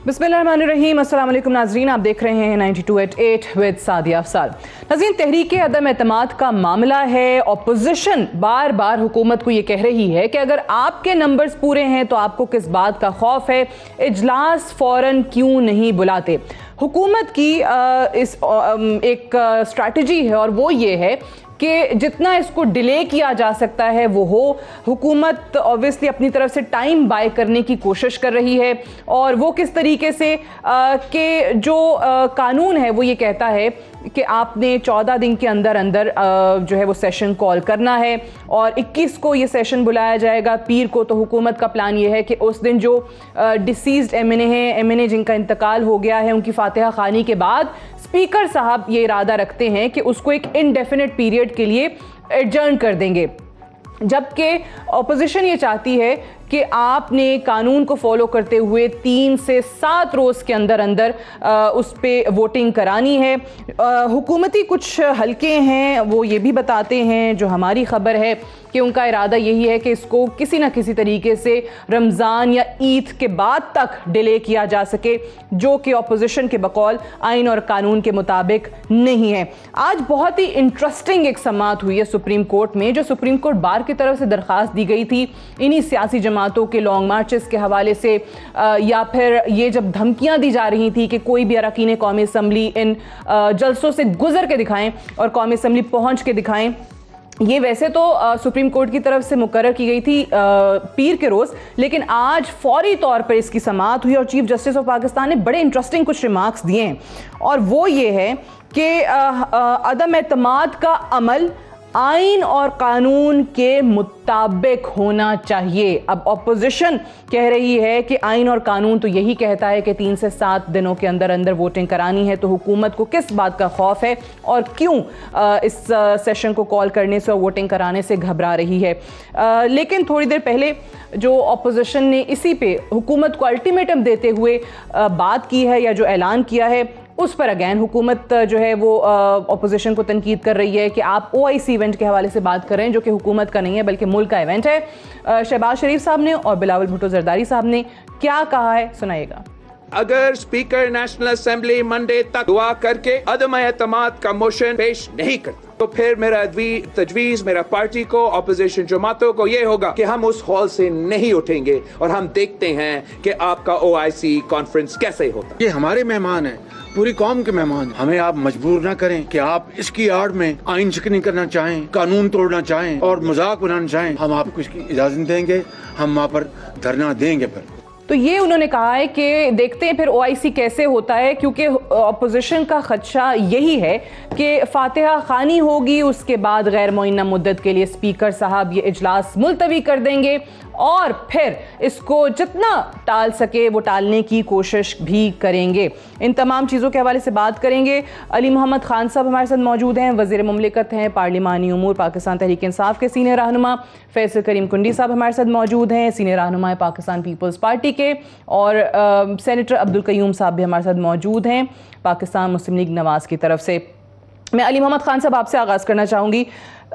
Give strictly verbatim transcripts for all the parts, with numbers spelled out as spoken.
बिस्मिल्लाहिर्रहमानिर्रहीम। अस्सलाम वालेकुम नाज़रीन, आप देख रहे हैं ninety two eight eight with Sadia Afsar. नाज़रीन, तहरीक अदम एतमाद का मामला है। ऑपोजिशन बार बार हुकूमत को ये कह रही है कि अगर आपके नंबर्स पूरे हैं तो आपको किस बात का खौफ है, इजलास फ़ौरन क्यों नहीं बुलाते। हुकूमत की इस एक स्ट्रैटेजी है और वो ये है कि जितना इसको डिले किया जा सकता है वो हो। हुकूमत ऑब्वियसली अपनी तरफ से टाइम बाय करने की कोशिश कर रही है और वो किस तरीके से कि जो आ, कानून है वो ये कहता है कि आपने चौदह दिन के अंदर अंदर आ, जो है वो सेशन कॉल करना है और इक्कीस को ये सेशन बुलाया जाएगा पीर को। तो हुकूमत का प्लान ये है कि उस दिन जो डिसीज्ड एम एन ए हैं, एम एन ए जिनका इंतकाल हो गया है, उनकी फातिहा खानी के बाद स्पीकर साहब ये इरादा रखते हैं कि उसको एक इनडेफिनिट पीरियड के लिए एडजर्न कर देंगे, जबकि अपोजिशन ये चाहती है कि आपने कानून को फॉलो करते हुए तीन से सात रोज़ के अंदर अंदर आ, उस पर वोटिंग करानी है। आ, हुकूमती कुछ हलके हैं वो ये भी बताते हैं, जो हमारी ख़बर है, कि उनका इरादा यही है कि इसको किसी न किसी तरीके से रमज़ान या ईद के बाद तक डिले किया जा सके, जो कि अपोजिशन के बकौल आइन और कानून के मुताबिक नहीं है। आज बहुत ही इंटरेस्टिंग एक समाअत हुई है सुप्रीम कोर्ट में, जो सुप्रीम कोर्ट बार की तरफ से दरख्वास्त दी गई थी इन्हीं सियासी जमातों के लॉन्ग मार्चेस के हवाले से, आ, या फिर ये जब धमकियां दी जा रही थी कि कोई भी अरकान कौमी असम्बली इन आ, जलसों से गुजर के दिखाएं और कौमी असम्बली पहुंच के दिखाएं। ये वैसे तो आ, सुप्रीम कोर्ट की तरफ से मुकर्रर की गई थी आ, पीर के रोज़, लेकिन आज फौरी तौर पर इसकी समाअत हुई और चीफ जस्टिस ऑफ पाकिस्तान ने बड़े इंटरेस्टिंग कुछ रिमार्क्स दिए हैं और वो ये है कि अदम एतमाद का अमल आइन और कानून के मुताबिक होना चाहिए। अब अपोजिशन कह रही है कि आइन और कानून तो यही कहता है कि तीन से सात दिनों के अंदर अंदर वोटिंग करानी है, तो हुकूमत को किस बात का खौफ है और क्यों आ, इस सेशन को कॉल करने से और वोटिंग कराने से घबरा रही है। आ, लेकिन थोड़ी देर पहले जो अपोजिशन ने इसी पे हुकूमत को अल्टीमेटम देते हुए आ, बात की है या जो ऐलान किया है, उस पर अगैन हुकूमत जो है वो अपोजिशन को तनकीद कर रही है कि आप ओ आई सी इवेंट के हवाले से बात कर रहे हैं, जो कि हुकूमत का नहीं है बल्कि मुल्क का इवेंट है। शहबाज शरीफ साहब ने और बिलावल भुट्टो जरदारी साहब ने क्या कहा है, सुनाइएगा। अगर स्पीकर नेशनल असेंबली मंडे तक दुआ करके अदम एतमाद का मोशन पेश नहीं करता तो फिर मेरा तजवीज़ मेरा पार्टी को, अपोजिशन जमातों को ये होगा कि हम उस हॉल से नहीं उठेंगे और हम देखते हैं कि आपका ओ आई सी कॉन्फ्रेंस कैसे होता। ये हमारे मेहमान हैं, पूरी कौम के मेहमान। हमें आप मजबूर ना करें कि आप इसकी आड़ में आइन शिकनी करना चाहें, कानून तोड़ना चाहें और मजाक बनाना चाहें। हम आपको इसकी इजाजत देंगे, हम वहाँ पर धरना देंगे। फिर तो ये उन्होंने कहा है कि देखते हैं फिर ओ आई सी कैसे होता है, क्योंकि अपोजिशन का खदशा यही है कि फातिहा खानी होगी, उसके बाद गैर मुअय्यना मुद्दत के लिए स्पीकर साहब ये इजलास मुलतवी कर देंगे और फिर इसको जितना टाल सके वो टालने की कोशिश भी करेंगे। इन तमाम चीज़ों के हवाले से बात करेंगे। अली मोहम्मद खान साहब हमारे साथ मौजूद हैं, वज़ीर मुमलिकत हैं, पार्लिमानी उमूर पाकिस्तान तहरीक इंसाफ के सीनियर रहनुमा। फैसल करीम कुंडी साहब हमारे साथ मौजूद हैं, सीनियर रहनुमा पाकिस्तान पीपल्स पार्टी के, और आ, सेनेटर अब्दुल कयूम साहब भी हमारे साथ मौजूद हैं पाकिस्तान मुस्लिम लीग नवाज़ की तरफ से। मैं अली मोहम्मद खान साहब आपसे आगाज़ करना चाहूँगी,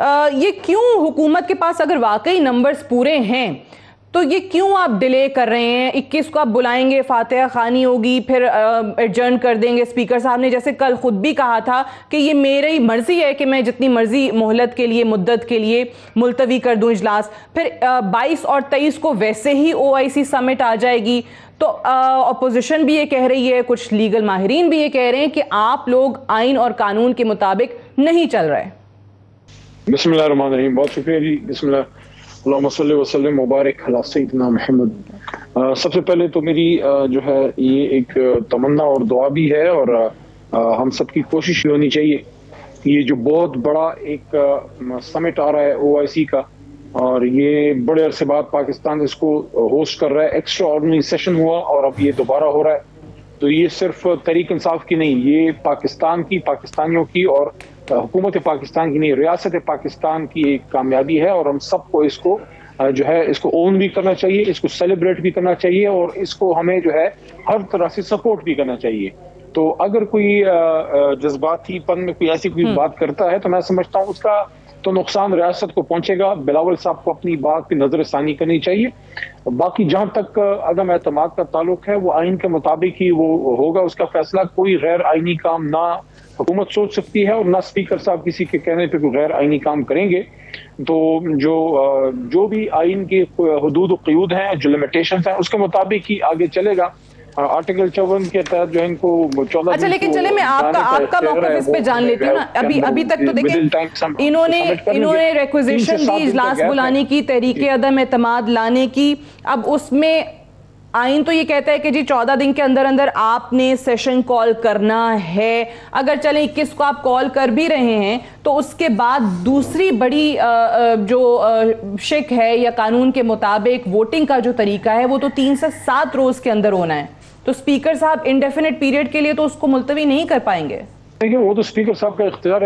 ये क्यों हुकूमत के पास अगर वाकई नंबर्स पूरे हैं तो ये क्यों आप डिले कर रहे हैं? इक्कीस को आप बुलाएंगे, फातिहा खानी होगी, फिर एडजर्न कर देंगे। स्पीकर साहब ने जैसे कल खुद भी कहा था कि ये मेरी मर्जी है कि मैं जितनी मर्जी मोहलत के लिए मुद्दत के लिए मुलतवी कर दूं इजलास। फिर बाईस और तेईस को वैसे ही ओ आई सी समिट आ जाएगी। तो अपोजिशन भी ये कह रही है, कुछ लीगल माहिरीन भी ये कह रहे हैं कि आप लोग आइन और कानून के मुताबिक नहीं चल रहे। बिस्मिल्लाहिर्रहमानिर्रहीम, बहुत शुक्रिया जी। बिस्मिल्लाह अल्लाहुम्मा सल्ली व सल्लिम मुबारक अला सय्यिदिना मुहम्मद। सबसे पहले तो मेरी जो है ये एक तमन्ना और दुआ भी है और हम सबकी कोशिश होनी चाहिए। ये जो बहुत बड़ा एक समिट आ रहा है ओ आई सी का, और ये बड़े अरसे बाद पाकिस्तान इसको होस्ट कर रहा है। एक्स्ट्रा ऑर्डिनरी सेशन हुआ और अब ये दोबारा हो रहा है, तो ये सिर्फ तहरीक इंसाफ की नहीं, ये पाकिस्तान की, पाकिस्तानियों की और हुकूमत पाकिस्तान की नहीं, रियासत पाकिस्तान की एक कामयाबी है और हम सबको इसको जो है इसको ओन भी करना चाहिए, इसको सेलिब्रेट भी करना चाहिए और इसको हमें जो है हर तरह से सपोर्ट भी करना चाहिए। تو اگر کوئی جذباتی پن میں کوئی ایسی کوئی بات کرتا ہے تو میں سمجھتا ہوں اس کا تو نقصان ریاست کو پہنچے گا. بلاول صاحب کو اپنی بات کی نظر ثانی کرنی چاہیے. باقی جہاں تک عدم اعتماد کا تعلق ہے وہ آئین کے مطابق ہی وہ ہوگا, اس کا فیصلہ کوئی غیر آئینی کام نہ حکومت سوچ سکتی ہے اور نہ اسپیکر صاحب کسی کے کہنے پہ کوئی غیر آئینی کام کریں گے. تو جو جو بھی آئین کی حدود و قیود ہیں, جو لمیٹیشنز ہیں, اس کے مطابق ہی آگے چلے گا. آرٹیکل چون کے تحت جو ان کو چودہ اچھا لیکن چلے میں آپ کا آپ کا موقف اس پہ جان لیتی ہوں نا. ابھی ابھی تک تو دیکھیں انہوں نے انہوں نے ریکویزیشن دی اجلاس بلانے کی, تحریک عدم اعتماد لانے کی. اب اس میں آئین تو یہ کہتا ہے کہ جی چودہ دن کے اندر اندر آپ نے سیشن کال کرنا ہے. اگر چلیں اکیس کو آپ کال کر بھی رہے ہیں تو اس کے بعد دوسری بڑی جو شک ہے یا قانون کے مطابق ووٹنگ کا جو طریقہ ہے وہ تو تین سے سات روز کے اندر ہونا ہے. تو اسپیکر صاحب انڈیفینٹ پیریڈ کے لیے تو اس کو ملتوی نہیں کر پائیں گے. دیکھیں وہ تو اسپیکر صاحب کا اختیار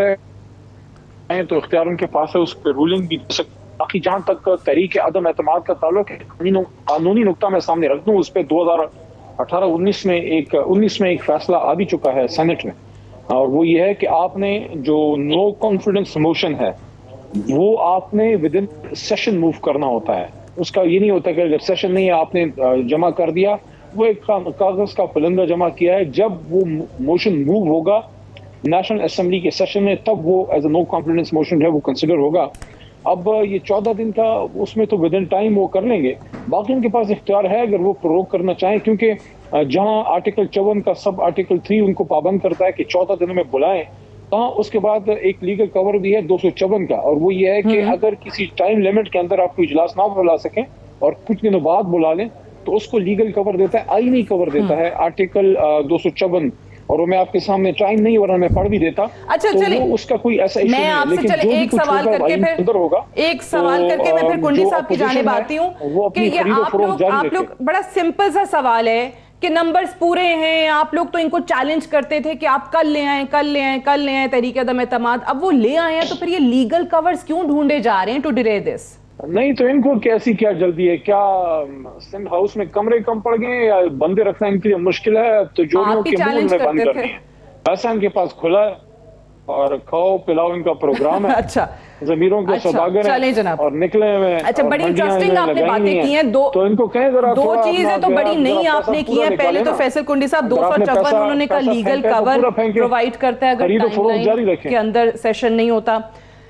ہے, تو اختیار ان کے پاس ہے, اس پہ رولنگ بھی. باقی جہاں تک تحریک عدم اعتماد کا تعلق ہے, قانونی نقطہ میں سامنے رکھ دوں, اس پہ دو ہزار اٹھارہ انیس میں ایک انیس میں ایک فیصلہ آ بھی چکا ہے سینٹ میں, اور وہ یہ ہے کہ آپ نے جو نو کانفیڈنس موشن ہے وہ آپ نے ود ان سیشن موو کرنا ہوتا ہے. اس کا یہ نہیں ہوتا کہ جب سیشن نہیں ہے آپ نے جمع کر دیا, وہ ایک کاغذ کا پلندہ جمع کیا ہے. جب وہ موشن موو ہوگا نیشنل اسمبلی کے سیشن میں تب وہ as a no confidence motion ہے وہ کنسیڈر ہوگا. اب یہ چودہ دن کا اس میں تو ود ان ٹائم وہ کر لیں گے. باقی ان کے پاس اختیار ہے اگر وہ پروگ کرنا چاہیں, کیونکہ جہاں آرٹیکل چون کا سب آرٹیکل تھری ان کو پابند کرتا ہے کہ چودہ دنوں میں بلائیں, تاں اس کے بعد ایک لیگل کور بھی ہے دو سو چون کا, اور وہ یہ ہے کہ اگر کسی ٹائم لمٹ کے اندر آپ کو اجلاس نہ بلا سکیں اور کچھ دنوں بعد بلا لیں تو اس کو لیگل کور دیتا ہے, آئینی کور دیتا ہے آرٹیکل دو سو چون. اور وہ میں آپ کے سامنے ٹائم نہیں ورنہ میں پڑھ بھی دیتا. اچھا چلیں اس کا کوئی ایسا ایشو میں آپ سے چلیں ایک سوال کر کے پھر ایک سوال کر کے میں پھر کنڈی صاحب کی جانب آتی ہوں کہ یہ آپ لوگ آپ لوگ بڑا سمپل سا سوال ہے کہ نمبرز پورے ہیں, آپ لوگ تو ان کو چیلنج کرتے تھے کہ آپ کل لے آئیں کل لے آئیں کل لے آئیں تحریک عدم اعتماد, اب وہ لے آئے ہیں تو پھر یہ لیگل کورز کیوں ڈھونڈے جا رہے ہیں ٹو ڈیلے دس؟ نہیں تو ان کو کیسی کیا جلدی ہے, کیا سندھ ہاؤس میں کمرے کم پڑ گئے یا بندے رکھنا ان کے لیے مشکل ہے تو جو کے منہ میں بند کرتے ہیں. ایسا ان کے پاس کھلا ہے اور کھاؤ پلاؤ ان کا پروگرام ہے. اچھا ضمیروں کے سوداگر ہیں اور نکلے ہوئے. اچھا بڑی انٹرسٹنگ آپ نے باتیں کی ہیں, دو تو ان کو کہیں ذرا دو چیزیں تو بڑی نہیں آپ نے کی ہیں. پہلے تو فیصل کنڈی صاحب دو سو چون انہوں نے کہا لیگل کور پرووائڈ کرتا ہے اگر ٹائم لائن کے اندر سیشن نہیں ہوتا.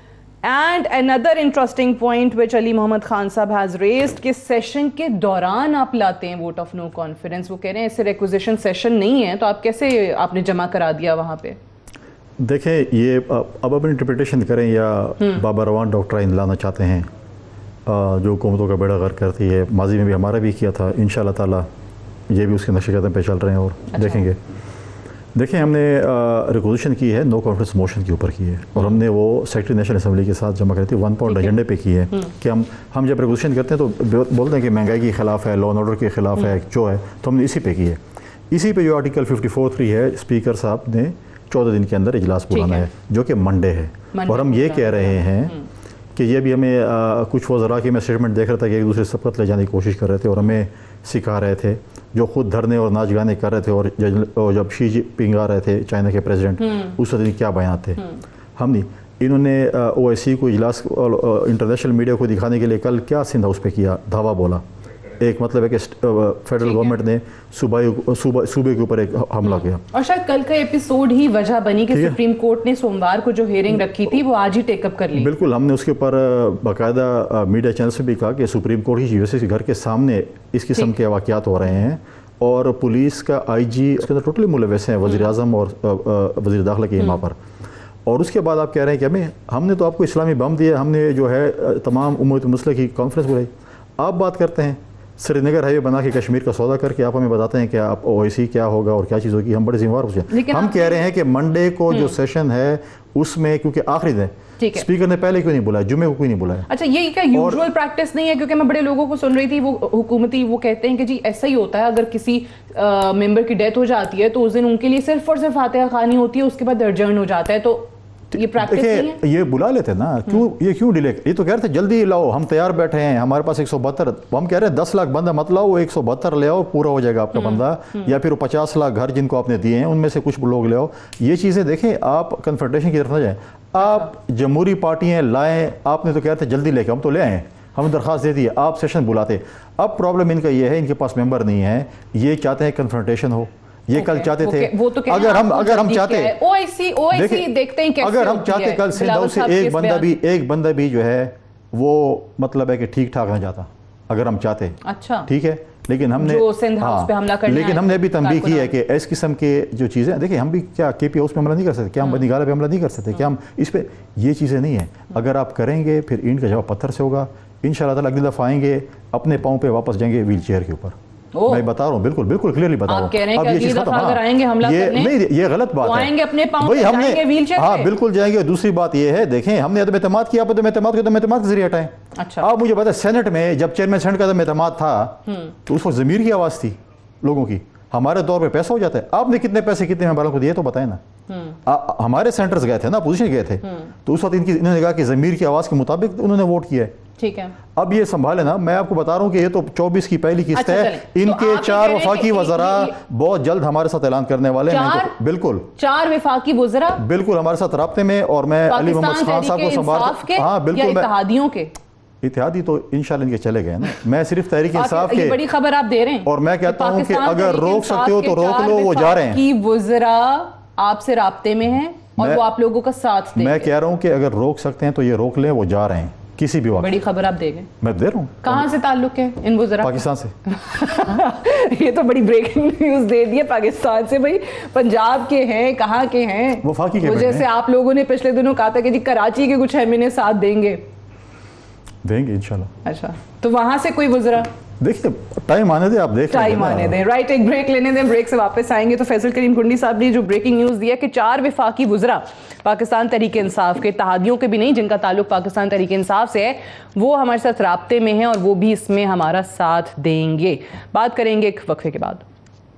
And another interesting point which Ali Muhammad Khan sahab has raised کہ سیشن کے دوران آپ لاتے ہیں ووٹ آف نو کانفیڈنس. وہ کہہ رہے ہیں اسے ریکوزیشن سیشن نہیں ہے تو آپ کیسے آپ نے جمع کرا دیا وہاں پہ؟ دیکھیں یہ اب اپنی انٹرپریٹیشن کریں یا بابا روان ڈاکٹرائن لانا چاہتے ہیں جو حکومتوں کا بیڑا غرق کرتی ہے. ماضی میں بھی ہمارا بھی کیا تھا, ان شاء اللہ تعالیٰ یہ بھی اس کے نقش قدم پہ چل رہے ہیں اور دیکھیں گے. دیکھیں ہم نے ریکوزیشن کی ہے نو کانفیڈنس موشن کے اوپر کی ہے اور ہم نے وہ سیکرٹری نیشنل اسمبلی کے ساتھ جمع کری تھی ون پوائنٹ ایجنڈے پہ کی ہے کہ ہم ہم جب ریکوزیشن کرتے ہیں تو بولتے ہیں کہ مہنگائی کے خلاف ہے, لا اینڈ آرڈر کے خلاف ہے, جو ہے, تو ہم نے اسی پہ کی ہے. اسی پہ جو آرٹیکل ففٹی فور تھری ہے اسپیکر صاحب نے چودہ دن کے اندر اجلاس بلانا ہے جو کہ منڈے ہے. اور ہم یہ کہہ رہے ہیں کہ یہ بھی ہمیں کچھ وزراء کی میں اسٹیٹمنٹ دیکھ رہا تھا کہ ایک دوسرے سبقت لے جانے کی کوشش کر رہے تھے اور ہمیں سکھا رہے تھے, جو خود دھرنے اور ناچ گانے کر رہے تھے, اور جب شی جی پنگ آ رہے تھے چائنا کے پریزیڈنٹ اس وقت کیا بیان تھے. ہم نہیں, انہوں نے او آئی سی کو اجلاس انٹرنیشنل میڈیا کو دکھانے کے لیے کل کیا سندھ ہاؤس پہ کیا, دھاوا بولا. ایک مطلب ہے کہ فیڈرل گورنمنٹ نے صوبہ صوبے کے اوپر ایک حملہ کیا. اور شاید کل کا ایپیسوڈ ہی وجہ بنی کہ سپریم کورٹ نے سوموار کو جو ہیئرنگ رکھی تھی وہ آج ہی ٹیک اپ کر لی. بالکل, ہم نے اس کے اوپر باقاعدہ میڈیا چینل سے بھی کہا کہ سپریم کورٹ کی وجہ سے گھر کے سامنے اس قسم کے واقعات ہو رہے ہیں اور پولیس کا آئی جی اس کے اندر ٹوٹلی ملوث ہیں, وزیر اعظم اور وزیر داخلہ کے وہاں پر. اور اس کے بعد آپ کہہ رہے ہیں کہ ہمیں ہم نے تو آپ کو اسلامی بم دیا, ہم نے جو ہے تمام امت مسلح کی کانفرنس بلائی. آپ بات کرتے ہیں سری نگر ہائی وے بنا کے کشمیر کا سودا کر کے آپ ہمیں بتاتے ہیں کہ آپ او آئی سی کیا ہوگا اور کیا چیز ہوگی. ہم بڑے ذمہ دار ہو جائیں. ہم کہہ رہے ہیں کہ منڈے کو جو سیشن ہے اس میں کیونکہ آخری دن اسپیکر نے پہلے کیوں نہیں بلایا, جمعے کو کوئی نہیں بلایا. اچھا یہ کیا یوزول پریکٹس نہیں ہے؟ کیونکہ میں بڑے لوگوں کو سن رہی تھی وہ حکومتی وہ کہتے ہیں کہ جی ایسا ہی ہوتا ہے, اگر کسی ممبر کی ڈیتھ ہو جاتی ہے تو اس دن ان کے لیے صرف اور صرف فاتحہ خوانی ہوتی ہے, اس کے بعد ارجنٹ ہو جاتا ہے. تو یہ پریکٹس نہیں ہے؟ یہ بلا لیتے نا، کیوں یہ کیوں ڈیلے؟ یہ تو کہہ رہے تھے جلدی لاؤ، ہم تیار بیٹھے ہیں، ہمارے پاس ایک سو بہتر، ہم کہہ رہے ہیں دس لاکھ بندہ مت لاؤ، ایک سو بہتر لے آؤ، پورا ہو جائے گا آپ کا بندہ، یا پھر وہ پچاس لاکھ گھر جن کو آپ نے دیے ہیں ان میں سے کچھ لوگ لے آؤ۔ یہ چیزیں دیکھیں، آپ کنفرنٹیشن کی طرف نہ جائیں، آپ جمہوری پارٹیاں لائیں، آپ نے تو کہہ رہے تھے جلدی لے کے، ہم تو لے آئے، ہم درخواست دے دی، آپ سیشن بلاتے۔ اب پرابلم ان کا یہ ہے، ان کے پاس ممبر نہیں ہے، یہ چاہتے ہیں کنفرنٹیشن ہو، یہ کل چاہتے تھے اگر ہم اگر ہم چاہتے اگر ہم چاہتے کل سندھ ہاؤس سے ایک بندہ بھی ایک بندہ بھی جو ہے وہ مطلب ہے کہ ٹھیک ٹھاک نہ جاتا، اگر ہم چاہتے، اچھا ٹھیک ہے، لیکن ہم نے لیکن ہم نے ابھی تنبیہ کی ہے کہ اس قسم کے جو چیزیں دیکھیں، ہم بھی کیا کے پی ہاؤس پہ حملہ نہیں کر سکتے، کیا ہم بنی گالہ پہ حملہ نہیں کر سکتے، کیا ہم اس پہ، یہ چیزیں نہیں ہیں۔ اگر آپ کریں گے پھر اینٹ کا جواب پتھر سے ہوگا، ان شاء اللہ تعالیٰ اگلی دفعہ آئیں گے اپنے پاؤں پہ واپس جائیں گے ویل چیئر کے اوپر، میں بتا رہا ہوں، بالکل بالکل کلیئرلی بتا رہا ہوں۔ اب یہ چیز ختم، نہیں یہ غلط بات ہے، وہی ہم نے، ہاں بالکل جائیں گے۔ دوسری بات یہ ہے، دیکھیں ہم نے عدم اعتماد کیا، آپ عدم اعتماد کو عدم اعتماد کے ذریعے ہٹائیں۔ آپ مجھے بتائیں سینٹ میں جب چیئرمین سینٹ کا عدم اعتماد تھا تو اس وقت ضمیر کی آواز تھی لوگوں کی، ہمارے دور پہ پیسہ ہو جاتا ہے، آپ نے کتنے پیسے کتنے ممبروں کو دیے تو بتائیں نا، ہمارے سینٹرز گئے تھے نا، اپوزیشن گئے تھے، تو اس وقت ان کی انہوں نے کہا کہ ضمیر کی آواز کے مطابق انہوں نے ووٹ کیا ہے، ٹھیک ہے۔ اب یہ سنبھالے نا، میں آپ کو بتا رہا ہوں کہ یہ تو چوبیس کی پہلی قسط ہے، ان کے چار وفاقی وزراء بہت جلد ہمارے ساتھ اعلان کرنے والے ہیں، بالکل چار وفاقی وزراء بالکل ہمارے ساتھ رابطے میں، اور میں علی محمد خان صاحب کو سنبھال، ہاں بالکل، اتحادیوں کے اتحادی تو انشاءاللہ ان کے چلے گئے نا، میں صرف تحریک انصاف کے، بڑی خبر آپ دے رہے ہیں، اور میں کہتا ہوں کہ اگر روک سکتے ہو تو روک لو، وہ جا رہے ہیں، کی وزراء آپ سے رابطے میں ہیں اور وہ آپ لوگوں کا ساتھ دیں گے۔ میں کہہ رہا ہوں کہ اگر روک سکتے ہیں تو یہ روک لیں، وہ جا رہے ہیں کسی بھی وقت۔ بڑی خبر آپ دے گئے، میں دے رہا ہوں۔ کہاں سے تعلق ہے ان وزراء؟ پاکستان سے۔ یہ تو بڑی بریکنگ نیوز دے دی ہے، پاکستان سے۔ بھائی پنجاب کے ہیں، کہاں کے ہیں؟ وفاقی کے، جیسے آپ لوگوں نے پچھلے دنوں کہا تھا کہ جی کراچی کے کچھ ایم این اے ساتھ دیں گے، دیں گے انشاءاللہ۔ اچھا، تو وہاں سے کوئی وزراء؟ دیکھیں ٹائم آنے دیں، آپ دیکھ لیں، ٹائم آنے دیں، رائٹ، ایک بریک لینے دیں، بریک سے واپس آئیں گے تو فیصل کریم کنڈی صاحب نے جو بریکنگ نیوز دیا کہ چار وفاقی وزراء پاکستان تحریک انصاف کے، اتحادیوں کے بھی نہیں، جن کا تعلق پاکستان تحریک انصاف سے ہے، وہ ہمارے ساتھ رابطے میں ہیں اور وہ بھی اس میں ہمارا ساتھ دیں گے۔ بات کریں گے ایک وقفے کے بعد۔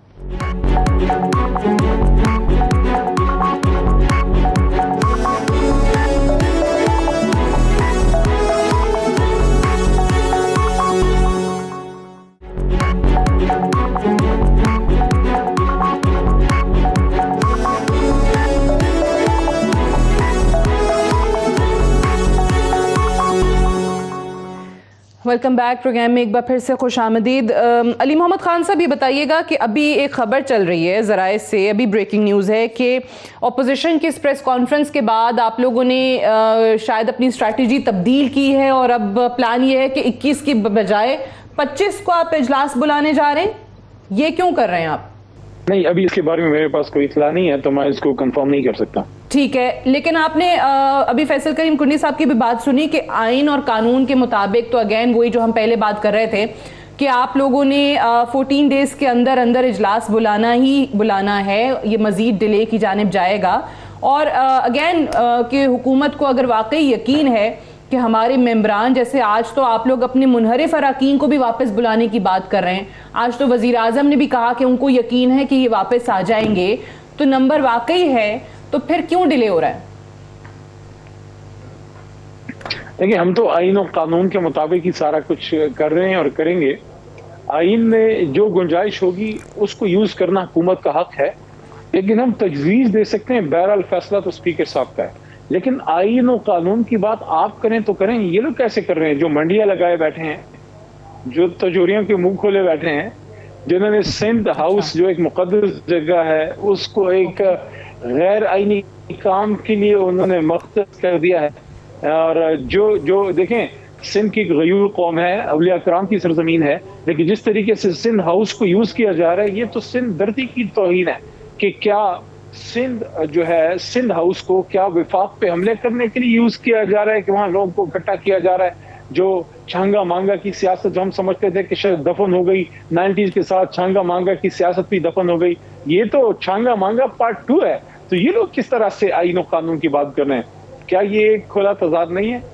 ویلکم بیک، پروگرام میں ایک بار پھر سے خوش آمدید۔ علی محمد خان صاحب یہ بتائیے گا کہ ابھی ایک خبر چل رہی ہے ذرائع سے، ابھی بریکنگ نیوز ہے کہ اپوزیشن کی اس پریس کانفرنس کے بعد آپ لوگوں نے شاید اپنی اسٹریٹجی تبدیل کی ہے اور اب پلان یہ ہے کہ اکیس کی بجائے پچیس کو آپ اجلاس بلانے جا رہے ہیں، یہ کیوں کر رہے ہیں آپ؟ نہیں، ابھی اس کے بارے میں میرے پاس کوئی اطلاع نہیں ہے تو میں اس کو کنفرم نہیں کر سکتا۔ ٹھیک ہے، لیکن آپ نے ابھی فیصل کریم کنڈی صاحب کی بھی بات سنی کہ آئین اور قانون کے مطابق، تو اگین وہی جو ہم پہلے بات کر رہے تھے کہ آپ لوگوں نے فورٹین ڈیز کے اندر اندر اجلاس بلانا ہی بلانا ہے، یہ مزید ڈیلے کی جانب جائے گا، اور اگین کہ حکومت کو اگر واقعی یقین ہے کہ ہمارے ممبران، جیسے آج تو آپ لوگ اپنے منحرف اراکین کو بھی واپس بلانے کی بات کر رہے ہیں، آج تو وزیر اعظم نے بھی کہا کہ ان کو یقین ہے کہ یہ واپس آ جائیں گے، تو نمبر واقعی ہے، تو پھر کیوں ڈیلے ہو رہا ہے؟ دیکھیں، ہم تو آئین و قانون کے مطابق ہی سارا کچھ کر رہے ہیں اور کریں گے۔ آئین میں جو گنجائش ہوگی اس کو یوز کرنا حکومت کا حق ہے، لیکن ہم تجویز دے سکتے ہیں، بہرحال فیصلہ تو اسپیکر صاحب کا ہے، لیکن آئین و قانون کی بات آپ کریں تو کریں۔ یہ لوگ کیسے کر رہے ہیں جو منڈیاں لگائے بیٹھے ہیں، جو تجوریوں کے منہ کھولے بیٹھے ہیں، جنہوں نے سندھ ہاؤس جو ایک مقدس جگہ ہے اس کو ایک غیر آئینی کام کے لیے انہوں نے مختص کر دیا ہے، اور جو جو دیکھیں سندھ کی غیور قوم ہے، اولیاء کرام کی سرزمین ہے، لیکن جس طریقے سے سندھ ہاؤس کو یوز کیا جا رہا ہے، یہ تو سندھ دھرتی کی توہین ہے کہ کیا سندھ جو ہے سندھ ہاؤس کو کیا وفاق پہ حملے کرنے کے لیے یوز کیا جا رہا ہے کہ وہاں لوگوں کو اکٹھا کیا جا رہا ہے۔ جو چھانگا مانگا کی سیاست جو ہم سمجھتے تھے کہ شاید دفن ہو گئی، نائنٹیز کے ساتھ چھانگا مانگا کی سیاست بھی دفن ہو گئی، یہ تو چھانگا مانگا پارٹ ٹو ہے۔ تو یہ لوگ کس طرح سے آئین و قانون کی بات کر رہے ہیں؟ کیا یہ ایک کھلا تضاد نہیں ہے؟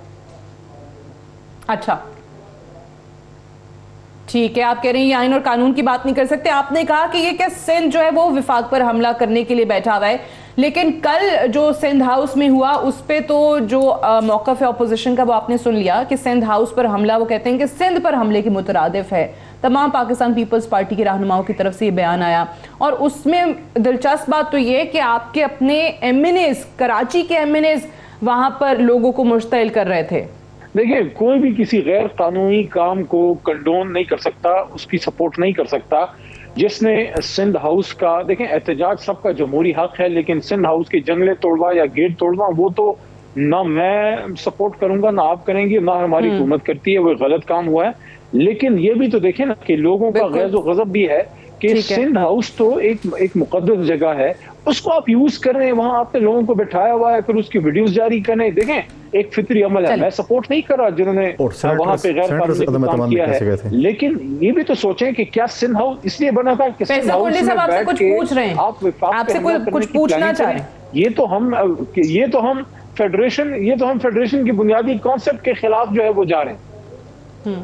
اچھا ٹھیک ہے، آپ کہہ رہے ہیں یہ آئین اور قانون کی بات نہیں کر سکتے، آپ نے کہا کہ یہ کہ سندھ جو ہے وہ وفاق پر حملہ کرنے کے لیے بیٹھا ہوا ہے، لیکن کل جو سندھ ہاؤس میں ہوا اس پہ تو جو موقف ہے اپوزیشن کا وہ آپ نے سن لیا کہ سندھ ہاؤس پر حملہ، وہ کہتے ہیں کہ سندھ پر حملے کی مترادف ہے. تمام پاکستان پیپلز پارٹی کے رہنماؤں کی طرف سے یہ بیان آیا، اور اس میں دلچسپ بات تو یہ کہ آپ کے اپنے ایم این ایز، کراچی کے ایم این ایز وہاں پر لوگوں کو مشتعل کر رہے تھے. دیکھیں کوئی بھی کسی غیر قانونی کام کو کنڈون نہیں کر سکتا، اس کی سپورٹ نہیں کر سکتا. جس نے سندھ ہاؤس کا، دیکھیں احتجاج سب کا جمہوری حق ہے، لیکن سندھ ہاؤس کے جنگلے توڑوا یا گیٹ توڑوا وہ تو نہ میں سپورٹ کروں گا، نہ آپ کریں گے، نہ ہماری حکومت کرتی ہے. وہ غلط کام ہوا ہے. لیکن یہ بھی تو دیکھیں نا کہ لوگوں کا غیظ و غضب بھی ہے کہ سندھ ہاؤس تو ایک ایک مقدس جگہ ہے، اس کو آپ یوز کر رہے ہیں، وہاں آپ نے لوگوں کو بٹھایا ہوا ہے، پھر اس کی ویڈیوز جاری کریں. دیکھیں ایک فطری عمل ہے، میں سپورٹ نہیں کر رہا جنہوں نے وہاں پہ غیر قانونی کام کیا ہے، لیکن یہ بھی تو سوچیں کہ کیا سندھ ہاؤس اس لیے بنا تھا کہ سندھ ہاؤس میں بیٹھ کے آپ آپ سے کچھ پوچھنا چاہ رہے ہیں. یہ تو ہم یہ تو ہم فیڈریشن یہ تو ہم فیڈریشن کی بنیادی کانسیپٹ کے خلاف جو ہے وہ جا رہے ہیں.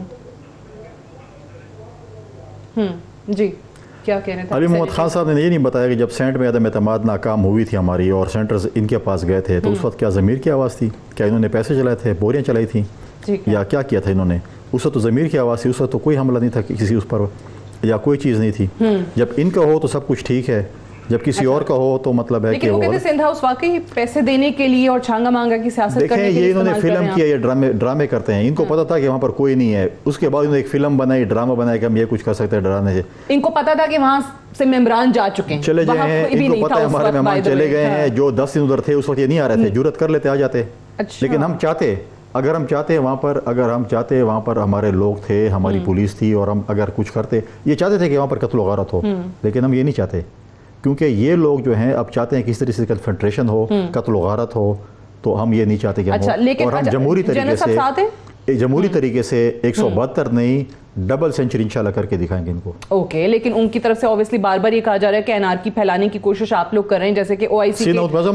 جی کیا کہہ رہے تھے علی محمد خان صاحب نے یہ نہیں بتایا کہ جب سینٹ میں عدم اعتماد ناکام ہوئی تھی ہماری اور سینٹرز ان کے پاس گئے تھے تو اس وقت کیا ضمیر کی آواز تھی؟ کیا انہوں نے پیسے چلائے تھے، بوریاں چلائی تھیں، یا کیا کیا تھا انہوں نے؟ اس وقت تو ضمیر کی آواز تھی، اس وقت تو کوئی حملہ نہیں تھا کسی اس پر، یا کوئی چیز نہیں تھی. جب ان کا ہو تو سب کچھ ٹھیک ہے، جب کسی اور کا ہو تو مطلب ہے کہ وہ کہتے ہیں سندھ ہاؤس واقعی پیسے دینے کے لیے اور چھانگا مانگا کی سیاست کرنے کے لیے. دیکھیں یہ انہوں نے فلم کیا، یہ ڈرامے ڈرامے کرتے ہیں. ان کو پتا تھا کہ وہاں پر کوئی نہیں ہے، اس کے بعد انہوں نے ایک فلم بنائی، ڈرامہ بنایا کہ ہم یہ کچھ کر سکتے ہیں ڈرانے سے. ان کو پتا تھا کہ وہاں سے ممبران جا چکے ہیں، چلے جائے ہیں، ان کو پتا ہے ہمارے مہمان چلے گئے ہیں، جو دس دن ادھر تھے اس وقت یہ نہیں آ رہے تھے، جرات کر لیتے آ جاتے. لیکن ہم چاہتے اگر ہم چاہتے وہاں پر اگر ہم چاہتے وہاں پر ہمارے لوگ تھے، ہماری پولیس تھی، اور ہم اگر کچھ کرتے، یہ چاہتے تھے کہ وہاں پر قتل و غارت ہو، لیکن ہم یہ نہیں چاہتے کیونکہ یہ لوگ جو ہیں اب چاہتے ہیں کہ اس طرح سے کنفنٹریشن ہو، قتل و غارت ہو، تو ہم یہ نہیں چاہتے کہ ہم ہو. اور ہم جمہوری طریقے سے جمہوری طریقے سے ایک سو بہتر نہیں ڈبل سینچری انشاءاللہ کر کے دکھائیں گے ان کو. اوکے لیکن ان کی طرف سے اوبیسلی بار بار یہ کہا جا رہا ہے کہ انارکی پھیلانے کی کوشش آپ لوگ کر رہے ہیں، جیسے کہ او آئی سی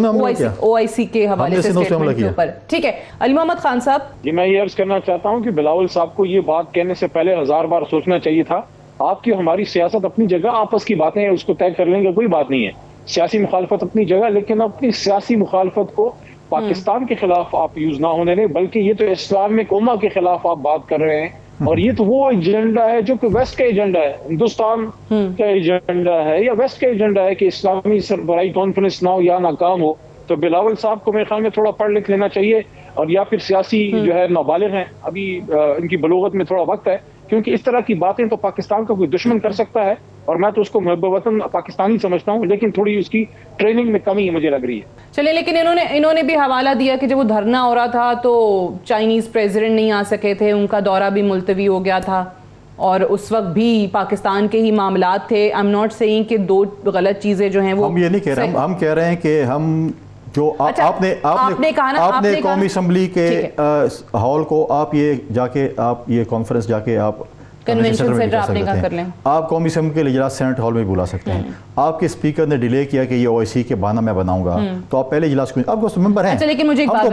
او آئی سی کے حوالے سے اسٹیٹمنٹ کے اوپر. ٹھیک ہے علی محمد خان صاحب. جی میں یہ عرض کرنا چاہتا ہوں کہ بلاول صاحب کو یہ بات کہنے سے پہلے ہزار بار سوچنا چاہیے تھا. آپ کی ہماری سیاست اپنی جگہ، آپس کی باتیں اس کو طے کر لیں گے، کوئی بات نہیں ہے. سیاسی مخالفت اپنی جگہ، لیکن اپنی سیاسی مخالفت کو پاکستان کے خلاف آپ یوز نہ ہونے دیں، بلکہ یہ تو اسلامک امہ کے خلاف آپ بات کر رہے ہیں. اور یہ تو وہ ایجنڈا ہے جو کہ ویسٹ کا ایجنڈا ہے، ہندوستان کا ایجنڈا ہے یا ویسٹ کا ایجنڈا ہے کہ اسلامی سربراہی کانفرنس نہ ہو یا ناکام ہو. تو بلاول صاحب کو میرے خیال میں تھوڑا پڑھ لکھ لینا چاہیے، اور یا پھر سیاسی جو ہے نابالغ ہیں، ابھی ان کی بلوغت میں تھوڑا وقت ہے، کیونکہ اس طرح کی باتیں تو پاکستان کا کوئی دشمن کر سکتا ہے، اور میں تو اس کو محب وطن پاکستانی سمجھتا ہوں، لیکن تھوڑی اس کی ٹریننگ میں کمی مجھے لگ رہی ہے. چلے لیکن انہوں نے انہوں نے بھی حوالہ دیا کہ جب وہ دھرنا ہو رہا تھا تو چائنیز پریزیڈنٹ نہیں آ سکے تھے، ان کا دورہ بھی ملتوی ہو گیا تھا، اور اس وقت بھی پاکستان کے ہی معاملات تھے. آئی ایم ناٹ سیئنگ کہ دو غلط چیزیں جو ہیں وہ ہم یہ نہیں کہہ رہے، ہم کہہ رہے ہیں کہ ہم جو آپ نے آپ نے آپ نے قومی اسمبلی کے ہال کو آپ یہ جا کے آپ یہ کانفرنس جا کے آپ کنونشن سینٹر آپ نے کہا کر لیں، آپ قومی اسمبلی کے اجلاس سینٹ ہال میں بلا سکتے ہیں. آپ کے اسپیکر نے ڈیلے کیا کہ یہ او آئی سی کے بہانہ میں بناؤں گا، تو آپ پہلے اجلاس کو آپ کو ممبر ہیں. لیکن مجھے ایک بات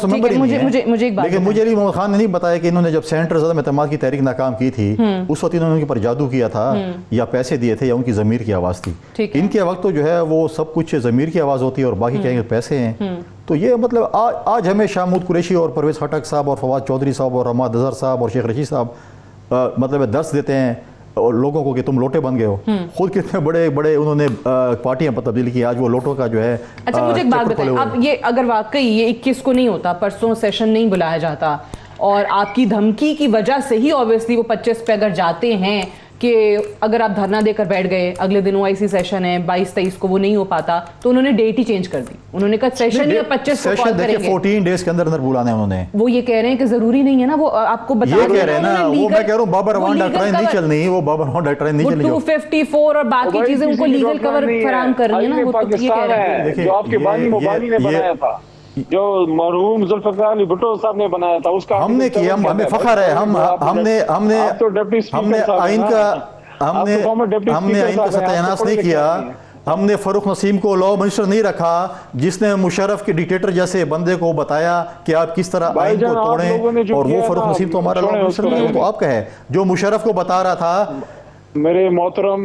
لیکن مجھے علی محمد خان نے نہیں بتایا کہ انہوں نے جب سینٹر عدم اعتماد کی تحریک ناکام کی تھی اس وقت انہوں نے ان کے پر جادو کیا تھا یا پیسے دیے تھے یا ان کی ضمیر کی آواز تھی. ان کے وقت تو جو ہے وہ سب کچھ ضمیر کی آواز ہوتی ہے اور باقی کہیں گے پیسے ہیں. تو یہ مطلب آج ہمیں شامود قریشی اور پرویز خٹک صاحب اور فواد چودھری صاحب اور رحمت اظہر صاحب اور شیخ رشید صاحب مطلب درس دیتے ہیں اور لوگوں کو کہ تم لوٹے بن گئے ہو. خود کتنے بڑے بڑے انہوں نے پارٹیاں پر تبدیل کی، آج وہ لوٹوں کا جو ہے. اچھا مجھے ایک بات بتائیں، اب یہ اگر واقعی یہ اکیس کو نہیں ہوتا، پرسوں سیشن نہیں بلایا جاتا، اور آپ کی دھمکی کی وجہ سے ہی اوبیسلی وہ پچیس پہ اگر جاتے ہیں کہ اگر آپ دھرنا دے کر بیٹھ گئے، اگلے دن او آئی سی سیشن ہے بائیس تیئیس کو، وہ نہیں ہو پاتا، تو انہوں نے ڈیٹ ہی چینج کر دی. انہوں نے کہا سیشن ہی پچیس کو کال کریں گے. فورٹین ڈیز کے اندر اندر بلانا ہے انہوں نے. وہ یہ کہہ رہے ہیں کہ ضروری نہیں ہے نا، وہ آپ کو بتا یہ کہہ رہے ہیں نا، وہ میں کہہ رہا ہوں بابر روان ڈاکٹرائن نہیں چلنی، وہ بابر روان ڈاکٹرائن نہیں چلنی، وہ ٹو ففٹی فور اور باقی چیزیں ان کو لیگل کور فراہم کر رہی ہیں نا. وہ تو یہ کہہ رہے ہیں جو آپ کے بانی مبانی نے بنایا تھا، جو مرحوم ذوالفقار علی بھٹو صاحب نے بنایا تھا، اس کا ہم نے کیا، ہمیں فخر ہے. ہم ہم نے ہم نے ہم نے آئین کا ہم نے ہم نے آئین کا ستیہ ناش نہیں کیا. ہم نے فاروق نسیم کو لا منسٹر نہیں رکھا جس نے مشرف کے ڈکٹیٹر جیسے بندے کو بتایا کہ آپ کس طرح آئین کو توڑیں، اور وہ فاروق نسیم تو ہمارا لا منسٹر نہیں ہے، وہ تو آپ کا ہے جو مشرف کو بتا رہا تھا. میرے محترم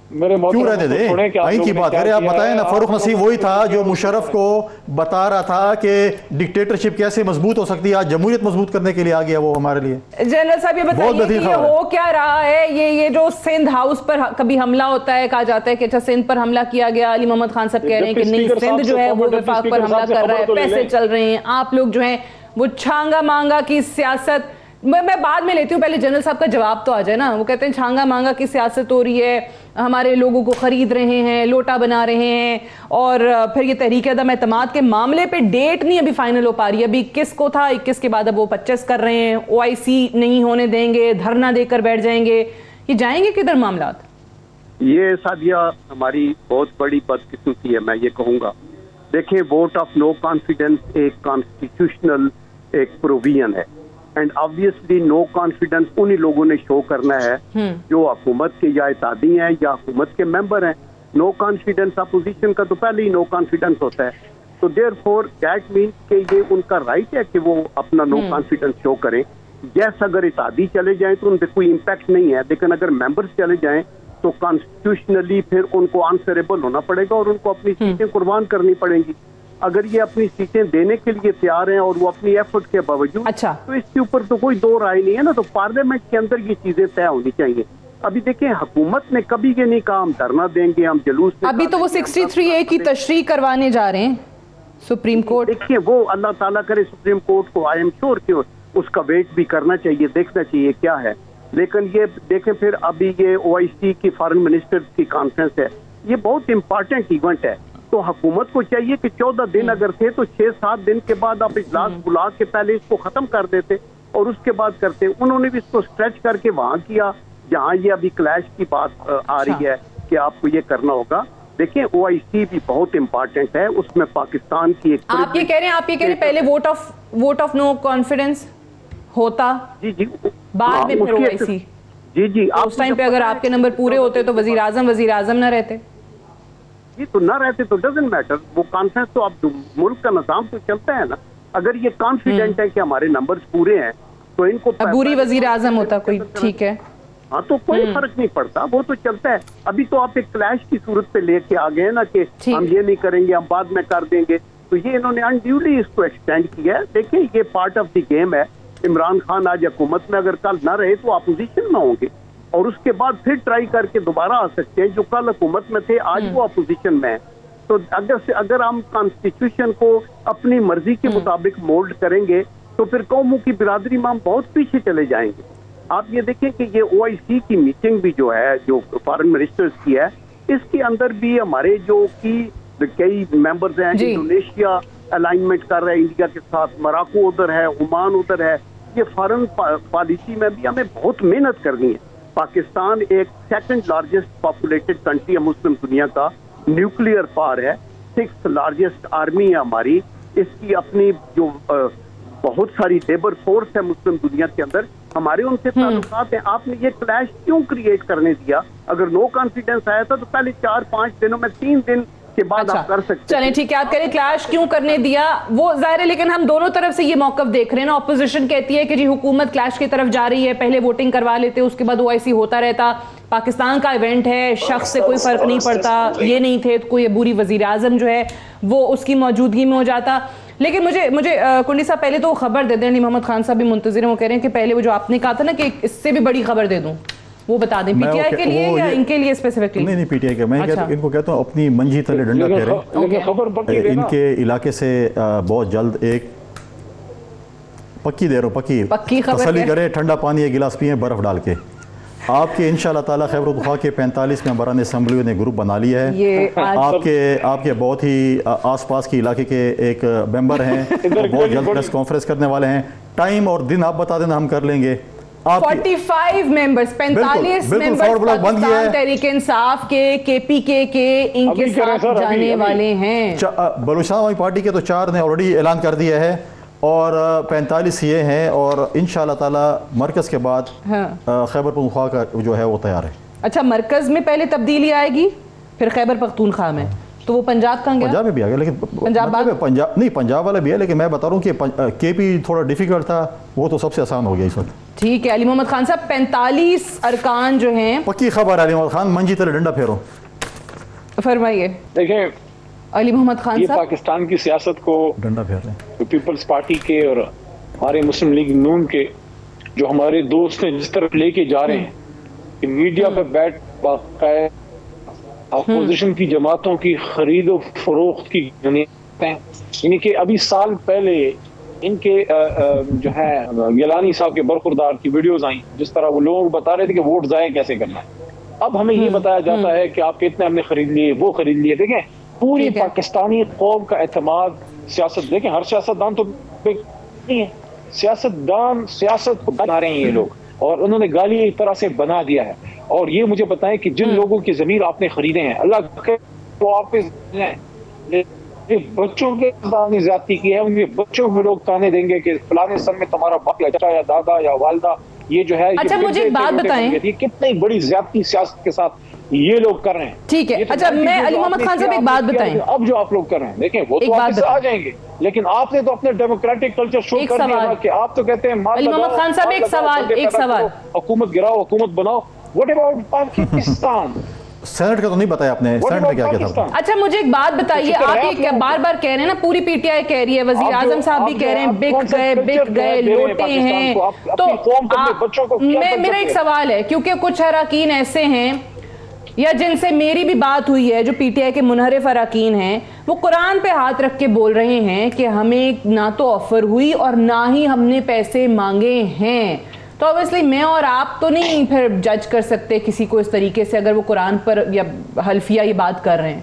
کیوں رہتے دیں؟ آئین کی بات کریں، آپ بتائیں نا. فاروق نصیب وہی تھا جو مشرف کو بتا رہا تھا کہ ڈکٹیٹرشپ کیسے مضبوط ہو سکتی ہے. آج جمہوریت مضبوط کرنے کے لیے آ گیا وہ ہمارے لیے. جنرل صاحب یہ بتائیے کہ یہ ہو کیا رہا ہے؟ یہ یہ جو سندھ ہاؤس پر کبھی حملہ ہوتا ہے، کہا جاتا ہے کہ اچھا سندھ پر حملہ کیا گیا، علی محمد خان صاحب کہہ رہے ہیں کہ نہیں، سندھ جو ہے وہ وفاق پر حملہ کر رہا ہے، پیسے چل رہے ہیں. آپ لوگ جو ہیں وہ چھانگا مانگا کی سیاست، میں میں بعد میں لیتی ہوں، پہلے جنرل صاحب کا جواب تو آ جائے نا. وہ کہتے ہیں چھانگا مانگا کی سیاست ہو رہی ہے، ہمارے لوگوں کو خرید رہے ہیں، لوٹا بنا رہے ہیں، اور پھر یہ تحریک عدم اعتماد کے معاملے پہ ڈیٹ نہیں ابھی فائنل ہو پا رہی ہے. ابھی اکیس کو تھا، اکیس کے بعد اب وہ پچیس کر رہے ہیں. او آئی سی نہیں ہونے دیں گے، دھرنا دے کر بیٹھ جائیں گے. یہ جائیں گے کدھر معاملات؟ یہ سادیہ ہماری بہت بڑی بدقسمتی ہے، میں یہ کہوں گا. دیکھیں، ووٹ آف نو کانفیڈنس ایک کانسٹیٹیوشنل ایک پروویژن ہے، اینڈ آبویسلی نو کانفیڈنس انہی لوگوں نے شو کرنا ہے جو حکومت کے یا اتحادی ہیں یا حکومت کے ممبر ہیں. نو کانفیڈنس اپوزیشن کا تو پہلے ہی نو کانفیڈنس ہوتا ہے. تو دیر فور دیٹ مینس کہ یہ ان کا رائٹ ہے کہ وہ اپنا نو کانفیڈنس شو کریں. یس، اگر اتحادی چلے جائیں تو ان پہ کوئی امپیکٹ نہیں ہے، لیکن اگر ممبرز چلے جائیں تو کانسٹیٹیوشنلی پھر ان کو آنسریبل ہونا پڑے گا اور ان کو اپنی سیٹیں قربان کرنی پڑیں گی. اگر یہ اپنی سیٹیں دینے کے لیے تیار ہیں اور وہ اپنی ایفرٹ کے باوجود، اچھا، تو اس کے اوپر تو کوئی دو رائے نہیں ہے نا. تو پارلیمنٹ کے اندر یہ چیزیں طے ہونی چاہیے. ابھی دیکھیں، حکومت نے کبھی یہ نہیں کہا ہم دھرنا دیں گے، ہم جلوس. ابھی تو وہ سکسٹی تھری اے کی تشریح کروانے جا رہے ہیں سپریم کورٹ. دیکھیے، وہ اللہ تعالیٰ کرے سپریم کورٹ کو، آئی ایم شور کہ اس کا ویٹ بھی کرنا چاہیے، دیکھنا چاہیے کیا ہے. لیکن یہ دیکھیں، پھر ابھی یہ او آئی سی کی فارن منسٹرز کی کانفرنس ہے، یہ بہت امپارٹنٹ ایونٹ ہے. تو حکومت کو چاہیے کہ چودہ دن اگر تھے تو چھ سات دن کے بعد آپ اجلاس بلا کے پہلے اس کو ختم کر دیتے اور اس کے بعد کرتے. انہوں نے بھی اس کو اسٹریچ کر کے وہاں کیا جہاں یہ ابھی کلیش کی بات آ رہی ہے کہ آپ کو یہ کرنا ہوگا. دیکھیں، او آئی سی بھی بہت امپارٹنٹ ہے، اس میں پاکستان کی ایک، آپ یہ کہہ رہے ہیں آپ یہ کہہ رہے ہیں پہلے vote of vote of no confidence ہوتا، جی جی بعد میں پھر او آئی سی. جی جی اس ٹائم پہ اگر آپ کے نمبر پورے ہوتے تو وزیر اعظم وزیر اعظم نہ رہتے. جی تو نہ رہتے تو ڈزنٹ میٹر. وہ کانفرنس تو اب ملک کا نظام تو چلتا ہے نا. اگر یہ کانفیڈنٹ ہے کہ ہمارے نمبرز پورے ہیں تو ان کو عبوری وزیر اعظم ہوتا کوئی، ٹھیک ہے، ہاں تو کوئی فرق نہیں پڑتا، وہ تو چلتا ہے. ابھی تو آپ ایک کلیش کی صورت پہ لے کے آ گئے نا کہ ہم یہ نہیں کریں گے، ہم بعد میں کر دیں گے. تو یہ انہوں نے انڈیولی اس کو ایکسٹینڈ کیا ہے. دیکھیں، یہ پارٹ آف دی گیم ہے. عمران خان آج حکومت میں اگر کل نہ رہے تو اپوزیشن میں ہوں گے اور اس کے بعد پھر ٹرائی کر کے دوبارہ آ سکتے ہیں. جو کل حکومت میں تھے آج وہ اپوزیشن میں ہیں. تو اگر سے اگر ہم کانسٹیٹیوشن کو اپنی مرضی کے مطابق مولڈ کریں گے تو پھر قوموں کی برادری میں ہم بہت پیچھے چلے جائیں گے. آپ یہ دیکھیں کہ یہ او آئی سی کی میٹنگ بھی جو ہے، جو فارن منسٹرز کی ہے، اس کے اندر بھی ہمارے جو کی کئی ممبرز ہیں. انڈونیشیا الائنمنٹ کر رہے ہیں انڈیا کے ساتھ، مراکو ادھر ہے، عمان ادھر ہے. یہ فارن پالیسی میں بھی ہمیں بہت محنت کرنی ہے. پاکستان ایک سیکنڈ لارجسٹ پاپولیٹڈ کنٹری ہے مسلم دنیا کا، نیوکلیئر پار ہے، سکس لارجسٹ آرمی ہے ہماری. اس کی اپنی جو بہت ساری لیبر فورس ہے مسلم دنیا کے اندر، ہمارے ان سے تعلقات ہیں. آپ نے یہ کلیش کیوں کریٹ کرنے دیا؟ اگر نو کانفیڈنس آیا تھا تو پہلے چار پانچ دنوں میں تین دن کے بعد آپ کر سکتے. چلیں ٹھیک ہے، آپ کہہ رہے کلیش کیوں کرنے دیا، وہ ظاہر ہے، لیکن ہم دونوں طرف سے یہ موقف دیکھ رہے ہیں نا. اپوزیشن کہتی ہے کہ جی حکومت کلیش کی طرف جا رہی ہے، پہلے ووٹنگ کروا لیتے، اس کے بعد او آئی سی ہوتا رہتا. پاکستان کا ایونٹ ہے، شخص سے کوئی فرق نہیں پڑتا. یہ نہیں تھے تو کوئی عبوری وزیر اعظم جو ہے وہ اس کی موجودگی میں ہو جاتا. لیکن مجھے مجھے کنڈی صاحب پہلے تو خبر دے دیں. علی محمد خان صاحب بھی منتظر ہیں، وہ کہہ رہے ہیں کہ پہلے وہ جو آپ نے کہا تھا نا کہ اس سے بھی بڑی خبر دے دوں، وہ بتا دیں. پی ٹی آئی کے لیے یا ان کے لیے اسپیسیفکلی؟ نہیں نہیں، پی ٹی آئی کے. میں ان کو کہتا ہوں اپنی منجی تلے ڈنڈا پھیریں. ان کے علاقے سے بہت جلد ایک پکی دے رہو، پکی تسلی کرے، ٹھنڈا پانی ایک گلاس پئیں برف ڈال کے. آپ کے انشاءاللہ تعالیٰ خیبر پختونخوا کے پینتالیس ممبران اسمبلی نے گروپ بنا لیا ہے. آپ کے آپ کے بہت ہی آس پاس کے علاقے کے ایک ممبر ہیں، بہت جلد پریس کانفرنس کرنے والے ہیں. ٹائم اور دن آپ بتا دینا، ہم کر لیں گے. پینتالیس ممبرز پینتالیس ممبرز پاکستان تحریک انصاف کے، کے پی کے کے، ان کے ساتھ جانے والے ہیں. بلوچستان عوامی پارٹی کے تو چار نے آلریڈی اعلان کر دیا ہے اور پینتالیس یہ ہیں، اور انشاءاللہ تعالی مرکز کے بعد خیبر پختونخوا کا جو ہے وہ تیار ہے. اچھا، مرکز میں پہلے تبدیلی آئے گی پھر خیبر پختونخوا میں، تو تو وہ پنجاب کہاں گیا؟ پنجاب میں بھی آ گیا، لیکن پنجاب پنجاب نہیں پنجاب والا بھی ہے، لیکن میں بتا رہا ہوں کہ کے پی تھوڑا ڈیفیکلٹ تھا، وہ تو سب سے آسان ہو گیا اس وقت. ٹھیک ہے. علی محمد خان صاحب پینتالیس ارکان جو ہیں، پکی خبر علی محمد خان منجی تلے ڈنڈا پھیرو. فرمائیے. دیکھیں علی محمد خان یہ صاحب پاکستان کی سیاست کو ڈنڈا پھیر رہے ہیں پیپلز پارٹی کے اور ہمارے مسلم لیگ نون کے جو ہمارے دوست ہیں جس طرف لے کے جا رہے ہیں کہ میڈیا پہ بیٹھ باقاعدہ اپوزیشن کی جماعتوں کی خرید و فروخت کی یعنی کہ ابھی سال پہلے ان کے جو ہے گیلانی صاحب کے برخوردار کی ویڈیوز آئیں جس طرح وہ لوگ بتا رہے تھے کہ ووٹ ضائع کیسے کرنا ہے. اب ہمیں یہ بتایا جاتا ہے کہ آپ کتنے ہم نے خرید لیے، وہ خرید لیے. دیکھیں پوری پاکستانی قوم کا اعتماد سیاست، دیکھیں ہر سیاستدان تو نہیں ہے، سیاستدان سیاست کو بنا رہے ہیں یہ لوگ، اور انہوں نے گالی ایک طرح سے بنا دیا ہے. اور یہ مجھے بتائیں کہ جن لوگوں کی ضمیر آپ نے خریدے ہیں، اللہ کے وہ آپ بچوں کے زیادتی کی ہے، ان کے بچوں کو لوگ تانے دیں گے کہ فلانے سن میں تمہارا باپ یا چچا یا دادا یا والدہ یہ جو ہے. اچھا مجھے ایک بات بتائیں، کتنی بڑی زیادتی سیاست کے ساتھ یہ لوگ کر رہے ہیں. ٹھیک ہے. اچھا میں علی محمد خان صاحب ایک بات بتائیں، اب جو آپ لوگ کر رہے ہیں دیکھیں وہ تو آپ سے آ جائیں گے، لیکن آپ نے تو اپنے ڈیموکریٹک کلچر شو کر دیا کہ آپ تو کہتے ہیں علی محمد خان صاحب ایک سوال ایک سوال حکومت گراؤ حکومت بناؤ. What about Pakistan? سینٹ کا تو نہیں بتایا آپ نے، سینٹ میں کیا کیا تھا؟ اچھا مجھے ایک بات بتائیے، آپ یہ بار بار کہہ رہے ہیں نا، پوری پی ٹی آئی کہہ رہی ہے، وزیر اعظم صاحب بھی کہہ رہے ہیں بک گئے بک گئے لوٹے ہیں. تو میرا ایک سوال ہے، کیونکہ کچھ اراکین ایسے ہیں یا جن سے میری بھی بات ہوئی ہے جو پی ٹی آئی کے منحرف اراکین ہیں، وہ قرآن پہ ہاتھ رکھ کے بول رہے ہیں کہ ہمیں نہ تو آفر ہوئی اور نہ ہی ہم نے پیسے مانگے ہیں. تو obviously میں اور آپ تو نہیں پھر جج کر سکتے کسی کو اس طریقے سے اگر وہ قرآن پر یا حلفیہ یہ بات کر رہے ہیں.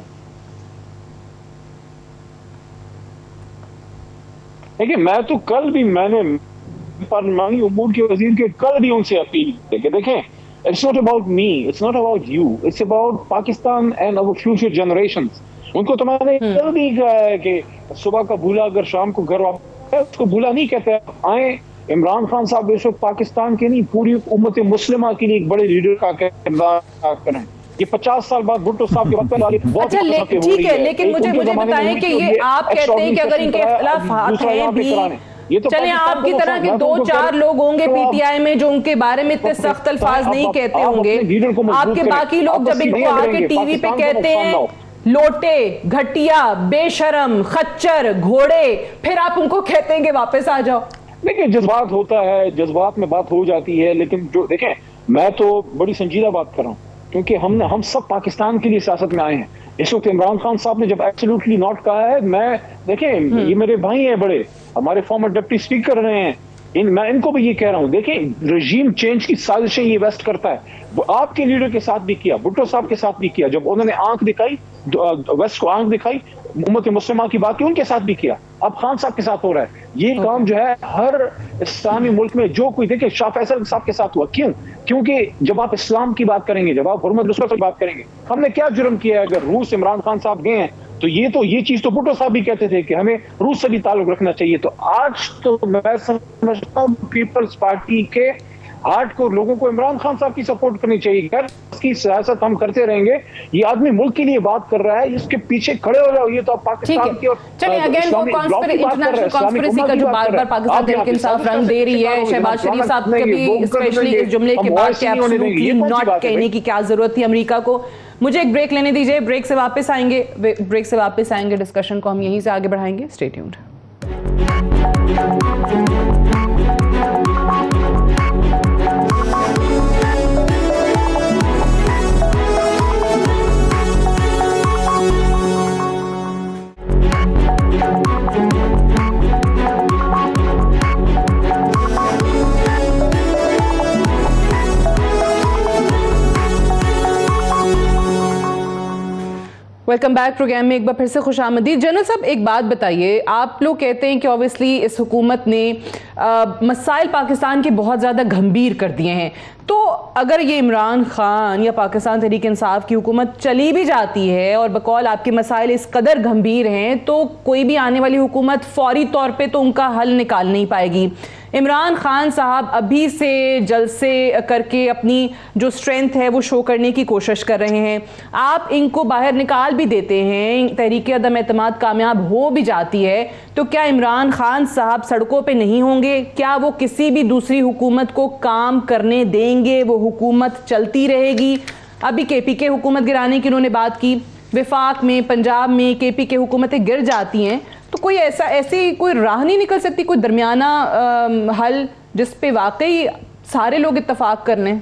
دیکھیں میں تو کل بھی میں نے پارلیمانی امور کے وزیر کے کل بھی ان سے اپیل کی کہ دیکھیں it's not about me, it's not about you, it's about Pakistan and our future generations. ان کو تو میں نے کل بھی کہا ہے کہ صبح کا بھولا اگر شام کو گھر واپس اس کو بھولا نہیں کہتے. آئیں عمران خان صاحب اس وقت پاکستان کے نہیں پوری امت مسلمہ کے لیے ایک بڑے لیڈر کا کردار کریں. یہ پچاس سال بعد بھٹو صاحب کے وقت والی بہت ٹھیک ہے، لیکن مجھے مجھے بتائیں کہ یہ آپ کہتے ہیں کہ اگر ان کے اختلافات ہیں بھی، چلیں آپ کی طرح کے دو چار لوگ ہوں گے پی ٹی آئی میں جو ان کے بارے میں اتنے سخت الفاظ نہیں کہتے ہوں گے، آپ کے باقی لوگ جب ان کو آ کے ٹی وی پہ کہتے ہیں لوٹے گھٹیا بے شرم خچر گھوڑے، پھر آپ ان کو کہتے ہیں کہ واپس آ جاؤ. دیکھیں جذبات ہوتا ہے، جذبات میں بات ہو جاتی ہے، لیکن جو دیکھیں میں تو بڑی سنجیدہ بات کر رہا ہوں کیونکہ ہم نے ہم سب پاکستان کے لیے سیاست میں آئے ہیں. اس وقت عمران خان صاحب نے جب ایبسولوٹلی ناٹ کہا ہے، میں دیکھیں یہ میرے بھائی ہیں بڑے، ہمارے فارمر ڈپٹی اسپیکر رہے ہیں، ان میں ان کو بھی یہ کہہ رہا ہوں دیکھیں رجیم چینج کی سازشیں یہ ویسٹ کرتا ہے. وہ آپ کے لیڈر کے ساتھ بھی کیا، بھٹو صاحب کے ساتھ بھی کیا، جب انہوں نے آنکھ دکھائی ویسٹ کو آنکھ دکھائی امت مسلمہ کی بات کی ان کے ساتھ بھی کیا، اب خان صاحب کے ساتھ ہو رہا ہے. یہ کام جو ہے ہر اسلامی ملک میں جو کوئی دیکھے شاہ فیصل صاحب کے ساتھ ہوا. کیوں؟ کیونکہ جب آپ اسلام کی بات کریں گے، جب آپ حرمت رسول کی بات کریں گے، ہم نے کیا جرم کیا ہے؟ اگر روس عمران خان صاحب گئے ہیں تو یہ تو یہ چیز تو بھٹو صاحب بھی کہتے تھے کہ ہمیں روس سے بھی تعلق رکھنا چاہیے. تو آج تو میں سمجھتا ہوں پیپلز پارٹی کے ہارٹ کو لوگوں کو عمران خان صاحب کی سپورٹ کرنی چاہیے. اگر اس کی سیاست ہم کرتے رہیں گے، یہ آدمی ملک کے لیے بات کر رہا ہے، اس کے پیچھے کھڑے ہو جاؤ. یہ تو پاکستان کی اور چلیں اگین وہ انٹرنیشنل کانسپریسی کا جو بار بار پاکستان تحریک انصاف رنگ دے رہی ہے، شہباز شریف صاحب کبھی اسپیشلی اس جملے کے بعد کہ ایبسولوٹلی ناٹ کہنے کی کیا ضرورت تھی امریکہ کو. مجھے ایک بریک لینے دیجئے، بریک سے واپس آئیں گے بریک سے واپس آئیں گے ڈسکشن کو ہم یہیں سے آگے بڑھائیں گے. Stay tuned. Welcome back program میں ایک بار پھر سے خوش آمدید. جنرل صاحب ایک بات بتائیے، آپ لوگ کہتے ہیں کہ اوبیسلی اس حکومت نے مسائل پاکستان کے بہت زیادہ گھمبیر کر دیے ہیں، تو اگر یہ عمران خان یا پاکستان تحریک انصاف کی حکومت چلی بھی جاتی ہے اور بقول آپ کے مسائل اس قدر گھمبیر ہیں تو کوئی بھی آنے والی حکومت فوری طور پہ تو ان کا حل نکال نہیں پائے گی. عمران خان صاحب ابھی سے جلسے کر کے اپنی جو اسٹرینتھ ہے وہ شو کرنے کی کوشش کر رہے ہیں, آپ ان کو باہر نکال بھی دیتے ہیں, تحریک عدم اعتماد کامیاب ہو بھی جاتی ہے, تو کیا عمران خان صاحب سڑکوں پہ نہیں ہوں گے؟ کیا وہ کسی بھی دوسری حکومت کو کام کرنے دیں گے؟ وہ حکومت چلتی رہے گی؟ ابھی کے پی کے حکومت گرانے کی انہوں نے بات کی, وفاق میں پنجاب میں کے پی کے حکومتیں گر جاتی ہیں, تو کوئی ایسا ایسی کوئی راہ نہیں نکل سکتی, کوئی درمیانہ حل جس پہ واقعی سارے لوگ اتفاق کر لیں؟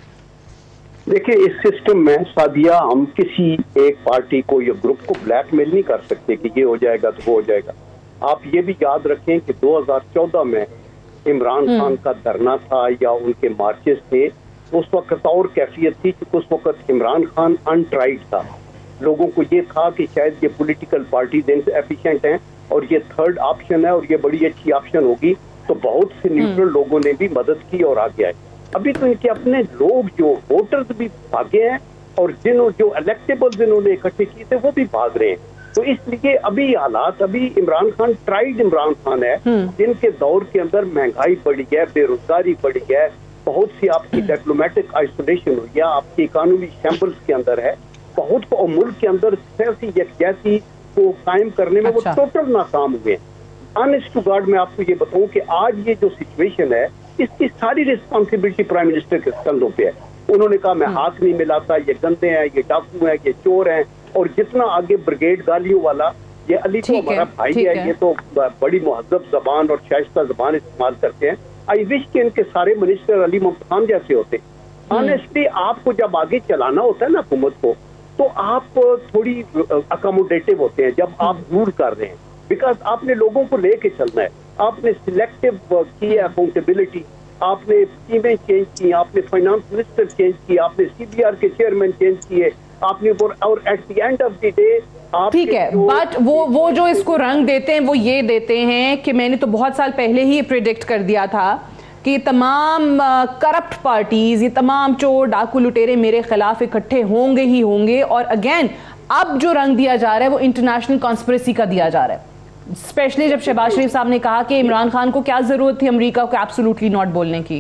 دیکھیں اس سسٹم میں سعدیہ ہم کسی ایک پارٹی کو یا گروپ کو بلیک میل نہیں کر سکتے کہ یہ ہو جائے گا تو وہ ہو جائے گا. آپ یہ بھی یاد رکھیں کہ دو ہزار چودہ میں عمران خان کا دھرنا تھا یا ان کے مارچز تھے, اس وقت اور کیفیت تھی کیونکہ اس وقت عمران خان انٹرائڈ تھا. لوگوں کو یہ تھا کہ شاید یہ پولیٹیکل پارٹیز ایفیشینٹ ہیں اور یہ تھرڈ آپشن ہے اور یہ بڑی اچھی آپشن ہوگی, تو بہت سے نیوٹرل لوگوں نے بھی مدد کی اور آگے آئے. ابھی تو ان کے اپنے لوگ جو ووٹرز بھی بھاگے ہیں اور جنہوں جو الیکٹیبل جنہوں نے اکٹھے کیے تھے وہ بھی بھاگ رہے ہیں. تو اس لیے ابھی حالات, ابھی عمران خان ٹرائیڈ عمران خان ہے, جن کے دور کے اندر مہنگائی بڑھی ہے, بے روزگاری بڑھی ہے, بہت سی آپ کی ڈپلومیٹک آئسولیشن ہوئی ہے, آپ کی اکانومی شیمبلز کے اندر ہے, بہت کو ملک کے اندر سیاسی یکجہتی کو قائم کرنے میں وہ ٹوٹل ناکام ہوئے ہیں. آنیسٹ ٹو گاڈ میں آپ کو یہ بتاؤں کہ آج یہ جو سچویشن ہے اس کی ساری ریسپانسبلٹی پرائم منسٹر کے کندھوں پہ ہے. انہوں نے کہا میں ہاتھ نہیں ملاتا, یہ گندے ہیں, یہ ڈاکو ہیں, یہ چور ہیں, اور جتنا آگے بریگیڈ گالیوں والا, یہ علی تو ہمارا بھائی ہے, یہ تو بڑی مہذب زبان اور شائستہ زبان استعمال کرتے ہیں. آئی وش کہ ان کے سارے منسٹر علی محمد خان جیسے ہوتے. آنیسٹلی آپ کو جب آگے چلانا ہوتا ہے نا حکومت کو, تو آپ تھوڑی اکاموڈیٹو ہوتے ہیں جب آپ دور کر رہے ہیں, بیکاز آپ نے لوگوں کو لے کے چلنا ہے. آپ نے سلیکٹو کی ہے اکاؤنٹیبلٹی, آپ نے اسکیمیں چینج کی, آپ نے فائنانس منسٹر چینج کی, آپ نے سی بی آر کے چیئرمین چینج کیے, آپ نے, اور at the end of the day ٹھیک ہے, بٹ وہ وہ جو اس کو رنگ دیتے ہیں وہ یہ دیتے ہیں کہ میں نے تو بہت سال پہلے ہی پریڈکٹ کر دیا تھا کہ یہ تمام کرپٹ پارٹیز, یہ تمام چور ڈاکو لٹیرے میرے خلاف اکٹھے ہوں گے ہی ہوں گے. اور اگین اب جو رنگ دیا جا رہا ہے وہ انٹرنیشنل کانسپریسی کا دیا جا رہا ہے, اسپیشلی جب شہباز شریف صاحب نے کہا کہ عمران خان کو کیا ضرورت تھی امریکہ کو ایبسولوٹلی ناٹ بولنے کی.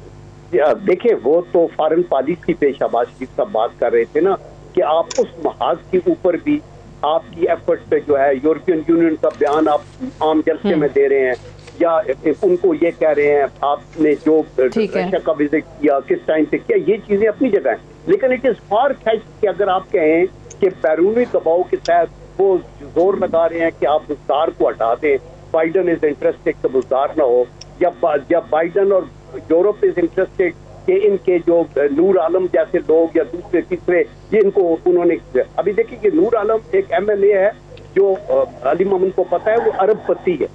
دیکھیں وہ تو فارن پالیسی پہ شہباز شریف صاحب بات کر رہے تھے نا, کہ آپ اس محاذ کے اوپر بھی آپ کی ایفرٹ پہ جو ہے یورپین یونین کا بیان آپ عام جلسے میں دے رہے ہیں, یا ان کو یہ کہہ رہے ہیں آپ نے جو رشیا کا وزٹ کیا کس ٹائم سے کیا, یہ چیزیں اپنی جگہ ہیں. لیکن اٹ از فار فیچ کہ اگر آپ کہیں کہ بیرونی دباؤ کے تحت وہ زور لگا رہے ہیں کہ آپ بزدار کو ہٹا دیں, بائیڈن از انٹرسٹڈ کہ بزدار نہ ہو, یا بائیڈن اور یورپ از انٹرسٹڈ کہ ان کے جو نور عالم جیسے لوگ یا دوسرے تیسرے, یہ ان کو انہوں نے, ابھی دیکھیں کہ نور عالم ایک ایم ایل اے ہے جو علی محمد کو پتا ہے وہ ارب پتی ہے,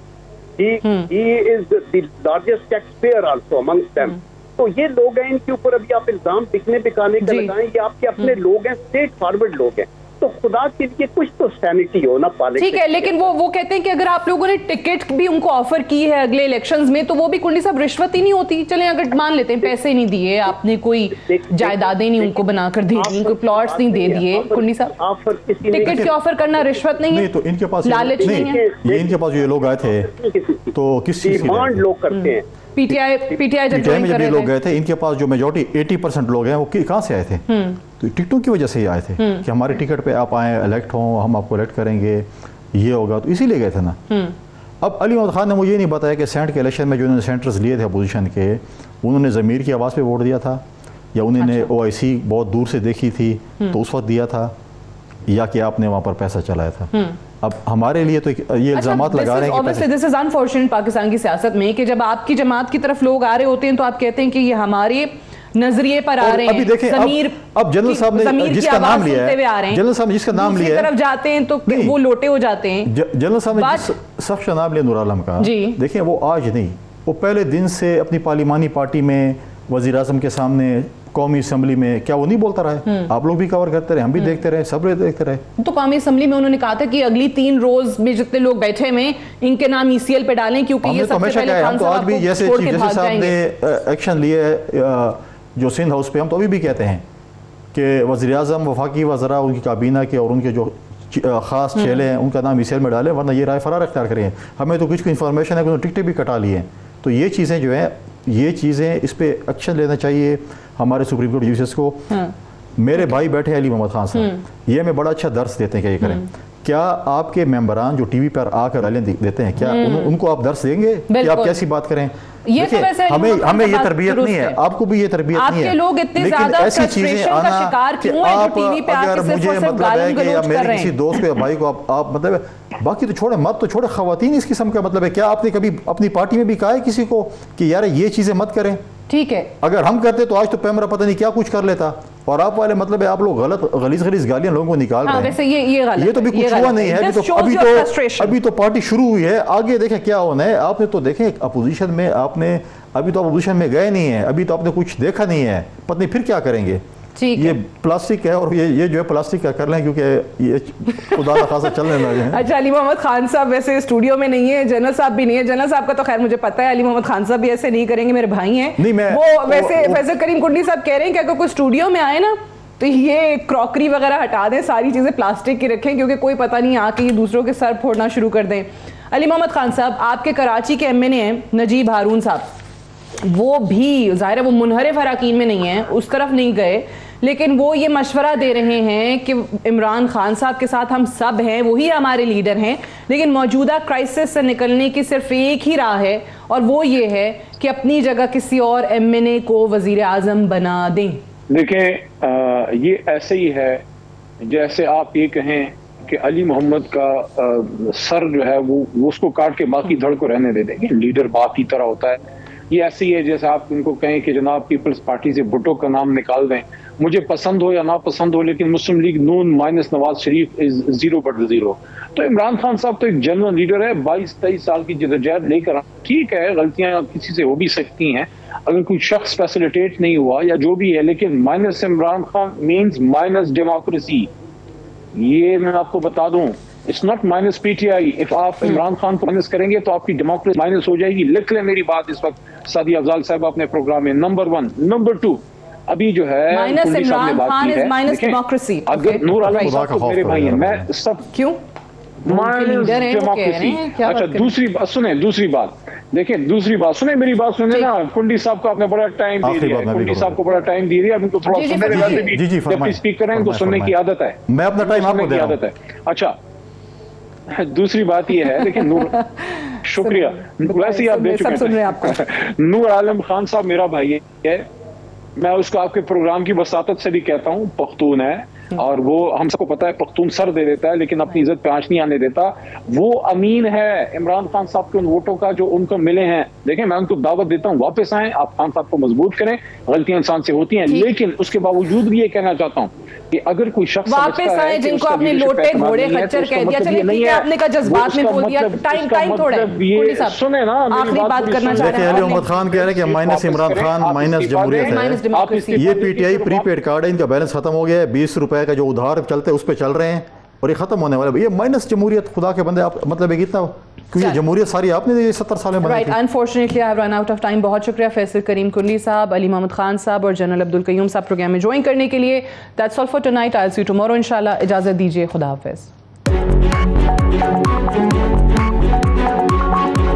he is the largest taxpayer also amongst them. تو یہ لوگ ہیں, ان کے اوپر ابھی آپ الزام بکنے بکانے کا لگائیں, یہ آپ کے اپنے لوگ ہیں, اسٹیٹ فارورڈ لوگ ہیں, تو خدا کے لیے کچھ تو سینٹی ہو نا پالیٹکس. ٹھیک ہے, لیکن وہ وہ کہتے ہیں کہ اگر آپ لوگوں نے ٹکٹ بھی ان کو آفر کی ہے اگلے الیکشنز میں, تو وہ بھی کنڈی صاحب رشوت ہی نہیں ہوتی. چلیں اگر مان لیتے ہیں پیسے نہیں دیے آپ نے, کوئی جائیدادیں نہیں ان کو بنا کر دی دی, کوئی پلاٹس نہیں دے دیے, کنڈی صاحب ٹکٹ کی آفر کرنا رشوت نہیں ہے, تو ان کے پاس لالچ نہیں ہے. یہ ان کے پاس یہ لوگ آئے تھے تو کس چیز کی ڈیمانڈ لوگ کرتے ہیں. پی ٹی آئی پی ٹی آئی جب جب یہ لوگ گئے تھے, ان کے پاس جو میجورٹی ایٹی پرسینٹ لوگ ہیں وہ کہاں سے آئے تھے؟ تو ٹکٹوں کی وجہ سے ہی آئے تھے کہ ہمارے ٹکٹ پہ آپ آئیں, الیکٹ ہوں, ہم آپ کو الیکٹ کریں گے, یہ ہوگا, تو اسی لیے گئے تھے نا. اب علی محمد خان نے وہ یہ نہیں بتایا کہ سینٹ کے الیکشن میں جو انہوں نے سینٹرز لیے تھے اپوزیشن کے, انہوں نے ضمیر کی آواز پہ ووٹ دیا تھا, یا انہوں نے او آئی سی بہت دور سے دیکھی تھی تو اس وقت دیا تھا, یا کہ آپ نے وہاں پر پیسہ چلایا تھا. اب ہمارے لیے تو یہ الزامات لگا رہے ہیں کہ دس از انفارچونیٹ پاکستان کی سیاست میں کہ جب آپ کی جماعت کی طرف لوگ آ رہے ہوتے ہیں تو آپ کہتے ہیں کہ یہ ہمارے نظریے پر آ رہے ہیں. ضمیر اب جنرل صاحب نے جس کا نام لیا ہے, جنرل صاحب نے جس کا نام لیا ہے, طرف جاتے ہیں تو وہ لوٹے ہو جاتے ہیں. جنرل صاحب نے جس شخص کا نام لیا نور عالم کا, دیکھیں وہ آج نہیں, وہ پہلے دن سے اپنی پارلیمانی پارٹی میں وزیر اعظم کے سامنے قومی اسمبلی میں, کیا وہ نہیں بولتا رہا ہے؟ آپ لوگ بھی کور کرتے رہے, ہم بھی دیکھتے رہے, سب دیکھتے رہے. تو قومی اسمبلی میں انہوں نے کہا تھا کہ اگلی تین روز میں جتنے لوگ بیٹھے ہوئے ان کے نام ای سی ایل پہ ڈالیں, کیونکہ یہ سب سے پہلے خان صاحب کو چھوڑ کے بھاگ جائیں گے. ایکشن لیے جو سندھ ہاؤس پہ, ہم تو ابھی بھی کہتے ہیں کہ وزیر اعظم, وفاقی وزراء, ان کی کابینہ کے اور ان کے جو خاص چہلے ہیں ان کا نام ای سی ایل میں ڈالیں, ورنہ یہ رائے فرار اختیار کریں. ہمیں تو کچھ کو انفارمیشن ہے کہ انہوں نے ٹکٹیں بھی کٹا لی ہیں, تو یہ چیزیں جو ہیں یہ چیزیں اس پہ ایکشن لینا چاہیے ہمارے سپریم کورٹ ججز کو. میرے بھائی بیٹھے ہیں علی محمد خان صاحب, یہ ہمیں بڑا اچھا درس دیتے ہیں کہ یہ کریں. کیا آپ کے ممبران جو ٹی وی پر آ کر دیتے ہیں کیا ان کو آپ درس دیں گے کہ آپ کیسی بات کریں؟ ہمیں ہمیں یہ تربیت نہیں ہے, آپ کو بھی یہ تربیت نہیں ہے, لیکن ایسی چیزیں آنا کہ آپ اگر مجھے مطلب ہے کہ یا میرے کسی دوست کو یا بھائی کو آپ آپ مطلب باقی تو چھوڑیں, مت تو چھوڑے خواتین اس قسم کا مطلب ہے. کیا آپ نے کبھی اپنی پارٹی میں بھی کہا ہے کسی کو کہ یار یہ چیزیں مت کریں؟ ٹھیک ہے, اگر ہم کرتے تو آج تو پیمرا پتہ نہیں کیا کچھ کر لیتا. اور آپ والے مطلب ہے آپ لوگ غلط غلیظ غلیظ گالیاں لوگوں کو نکال رہے ہیں. یہ تو بھی کچھ ہوا نہیں ہے, ابھی تو ابھی تو پارٹی شروع ہوئی ہے, آگے دیکھیں کیا ہونا ہے. آپ نے تو دیکھیں اپوزیشن میں آپ نے ابھی تو اپوزیشن میں گئے نہیں ہیں, ابھی تو آپ نے کچھ دیکھا نہیں ہے, پتہ نہیں پھر کیا کریں گے. یہ پلاسٹک ہے اور یہ یہ جو ہے پلاسٹک کا کر لیں کیونکہ یہ خدا نہ خاصا چلنے لگے ہیں. اچھا, علی محمد خان صاحب ویسے اسٹوڈیو میں نہیں ہے, جنرل صاحب بھی نہیں ہے. جنرل صاحب کا تو خیر مجھے پتہ ہے, علی محمد خان صاحب بھی ایسے نہیں کریں گے, میرے بھائی ہیں. وہ ویسے فیصل کریم کنڈی صاحب کہہ رہے ہیں کہ اگر کوئی اسٹوڈیو میں آئے نا تو یہ کراکری وغیرہ ہٹا دیں, ساری چیزیں پلاسٹک کی رکھیں, کیونکہ کوئی پتہ نہیں آ کے یہ دوسروں کے سر پھوڑنا شروع کر دیں. علی محمد خان صاحب آپ کے کراچی کے ایم این اے ہیں نجیب ہارون صاحب, وہ بھی ظاہر ہے وہ منحرف اراکین میں نہیں ہیں, اس طرف نہیں گئے, لیکن وہ یہ مشورہ دے رہے ہیں کہ عمران خان صاحب کے ساتھ ہم سب ہیں, وہی ہمارے لیڈر ہیں, لیکن موجودہ کرائسس سے نکلنے کی صرف ایک ہی راہ ہے اور وہ یہ ہے کہ اپنی جگہ کسی اور ایم این اے کو وزیر اعظم بنا دیں. دیکھیں یہ ایسے ہی ہے جیسے آپ یہ کہیں کہ علی محمد کا سر جو ہے وہ اس کو کاٹ کے باقی دھڑ کو رہنے دے دیں گے, لیڈر باپ کی طرح ہوتا ہے. یہ ایسے ہی ہے جیسے آپ ان کو کہیں کہ جناب پیپلز پارٹی سے بھٹو کا نام نکال دیں, مجھے پسند ہو یا نہ پسند ہو, لیکن Muslim League Noon minus Nawaz Sharif is zero but zero. تو عمران خان صاحب تو ایک جنرل لیڈر ہے, بائیس تیئیس سال کی جدوجہد لے کر, ٹھیک ہے غلطیاں کسی سے ہو بھی سکتی ہیں, اگر کوئی شخص فیسیلیٹیٹ نہیں ہوا یا جو بھی ہے, لیکن minus Imran Khan means minus democracy. یہ میں آپ کو بتا دوں, it's not minus P T I. If آپ عمران خان کو مائنس کریں گے تو آپ کی ڈیموکریسی مائنس ہو جائے گی. لکھ لیں میری بات اس وقت سعدیہ افضال صاحب اپنے پروگرام میں. Number one. نمبر ٹو, ابھی جو ہے کنڈی صاحب نے بات کی ہے, اگر نور عالم صاحب تو میرے بھائی ہیں, میں سب کیوں مائنس ڈیموکریسی. اچھا دوسری بات سنیں, دوسری بات دیکھیں, دوسری بات سنیں میری بات سنیں نا. کنڈی صاحب کو آپ نے بڑا ٹائم دے دیا ہے, کنڈی صاحب کو بڑا ٹائم دے دیا, اب ان کو تھوڑا سننے میں ویسے بھی جب اسپیکر ہیں ان کو سننے کی عادت ہے, میں اپنا ٹائم آپ کو دے رہا ہوں. اچھا دوسری بات یہ ہے, لیکن نور شکریہ ویسے ہی آپ دے چکے ہیں. نور عالم خان صاحب میرا بھائی ہے, میں اس کو آپ کے پروگرام کی وساطت سے بھی کہتا ہوں, پختون ہے اور وہ ہم سب کو پتا ہے پختون سر دے دیتا ہے لیکن اپنی عزت پہ آنچ نہیں آنے دیتا. وہ امین ہے عمران خان صاحب کے ان ووٹوں کا جو ان کو ملے ہیں. دیکھیں میں ان کو دعوت دیتا ہوں واپس آئیں, آپ خان صاحب کو مضبوط کریں, غلطیاں انسان سے ہوتی ہیں, لیکن اس کے باوجود بھی یہ کہنا چاہتا ہوں کہ اگر کوئی شخص واپس آئے جن کو اپنے لوٹے گھوڑے خچر کہہ دیا, چلے ٹھیک ہے آپ نے کہا جذبات میں بول دیا, ٹائم ٹائم تھوڑا ہے, سنیں نا آخری بات کرنا چاہ رہے ہیں. علی محمد خان کہہ رہے ہیں کہ مائنس عمران خان مائنس جمہوریت ہے. یہ P T I prepaid card ہے, ان کا بیلنس ختم ہو گیا ہے, بیس روپے کا جو ادھار چلتے اس پہ چل رہے ہیں اور یہ ختم ہونے والا. یہ مائنس جمہوریت, خدا کے بندے آپ مطلب ہے کتنا, کیونکہ جمہوریت ساری آپ نے ستر سال میں بنائی تھی. Unfortunately I have run out of time. بہت شکریہ فیصل کریم کنڈی صاحب, علی محمد خان صاحب اور جنرل عبدالقیوم صاحب پروگرام میں جوائن کرنے کے لیے. That's all for tonight, I will see you tomorrow انشاءاللہ. اجازت دیجیے, خدا حافظ.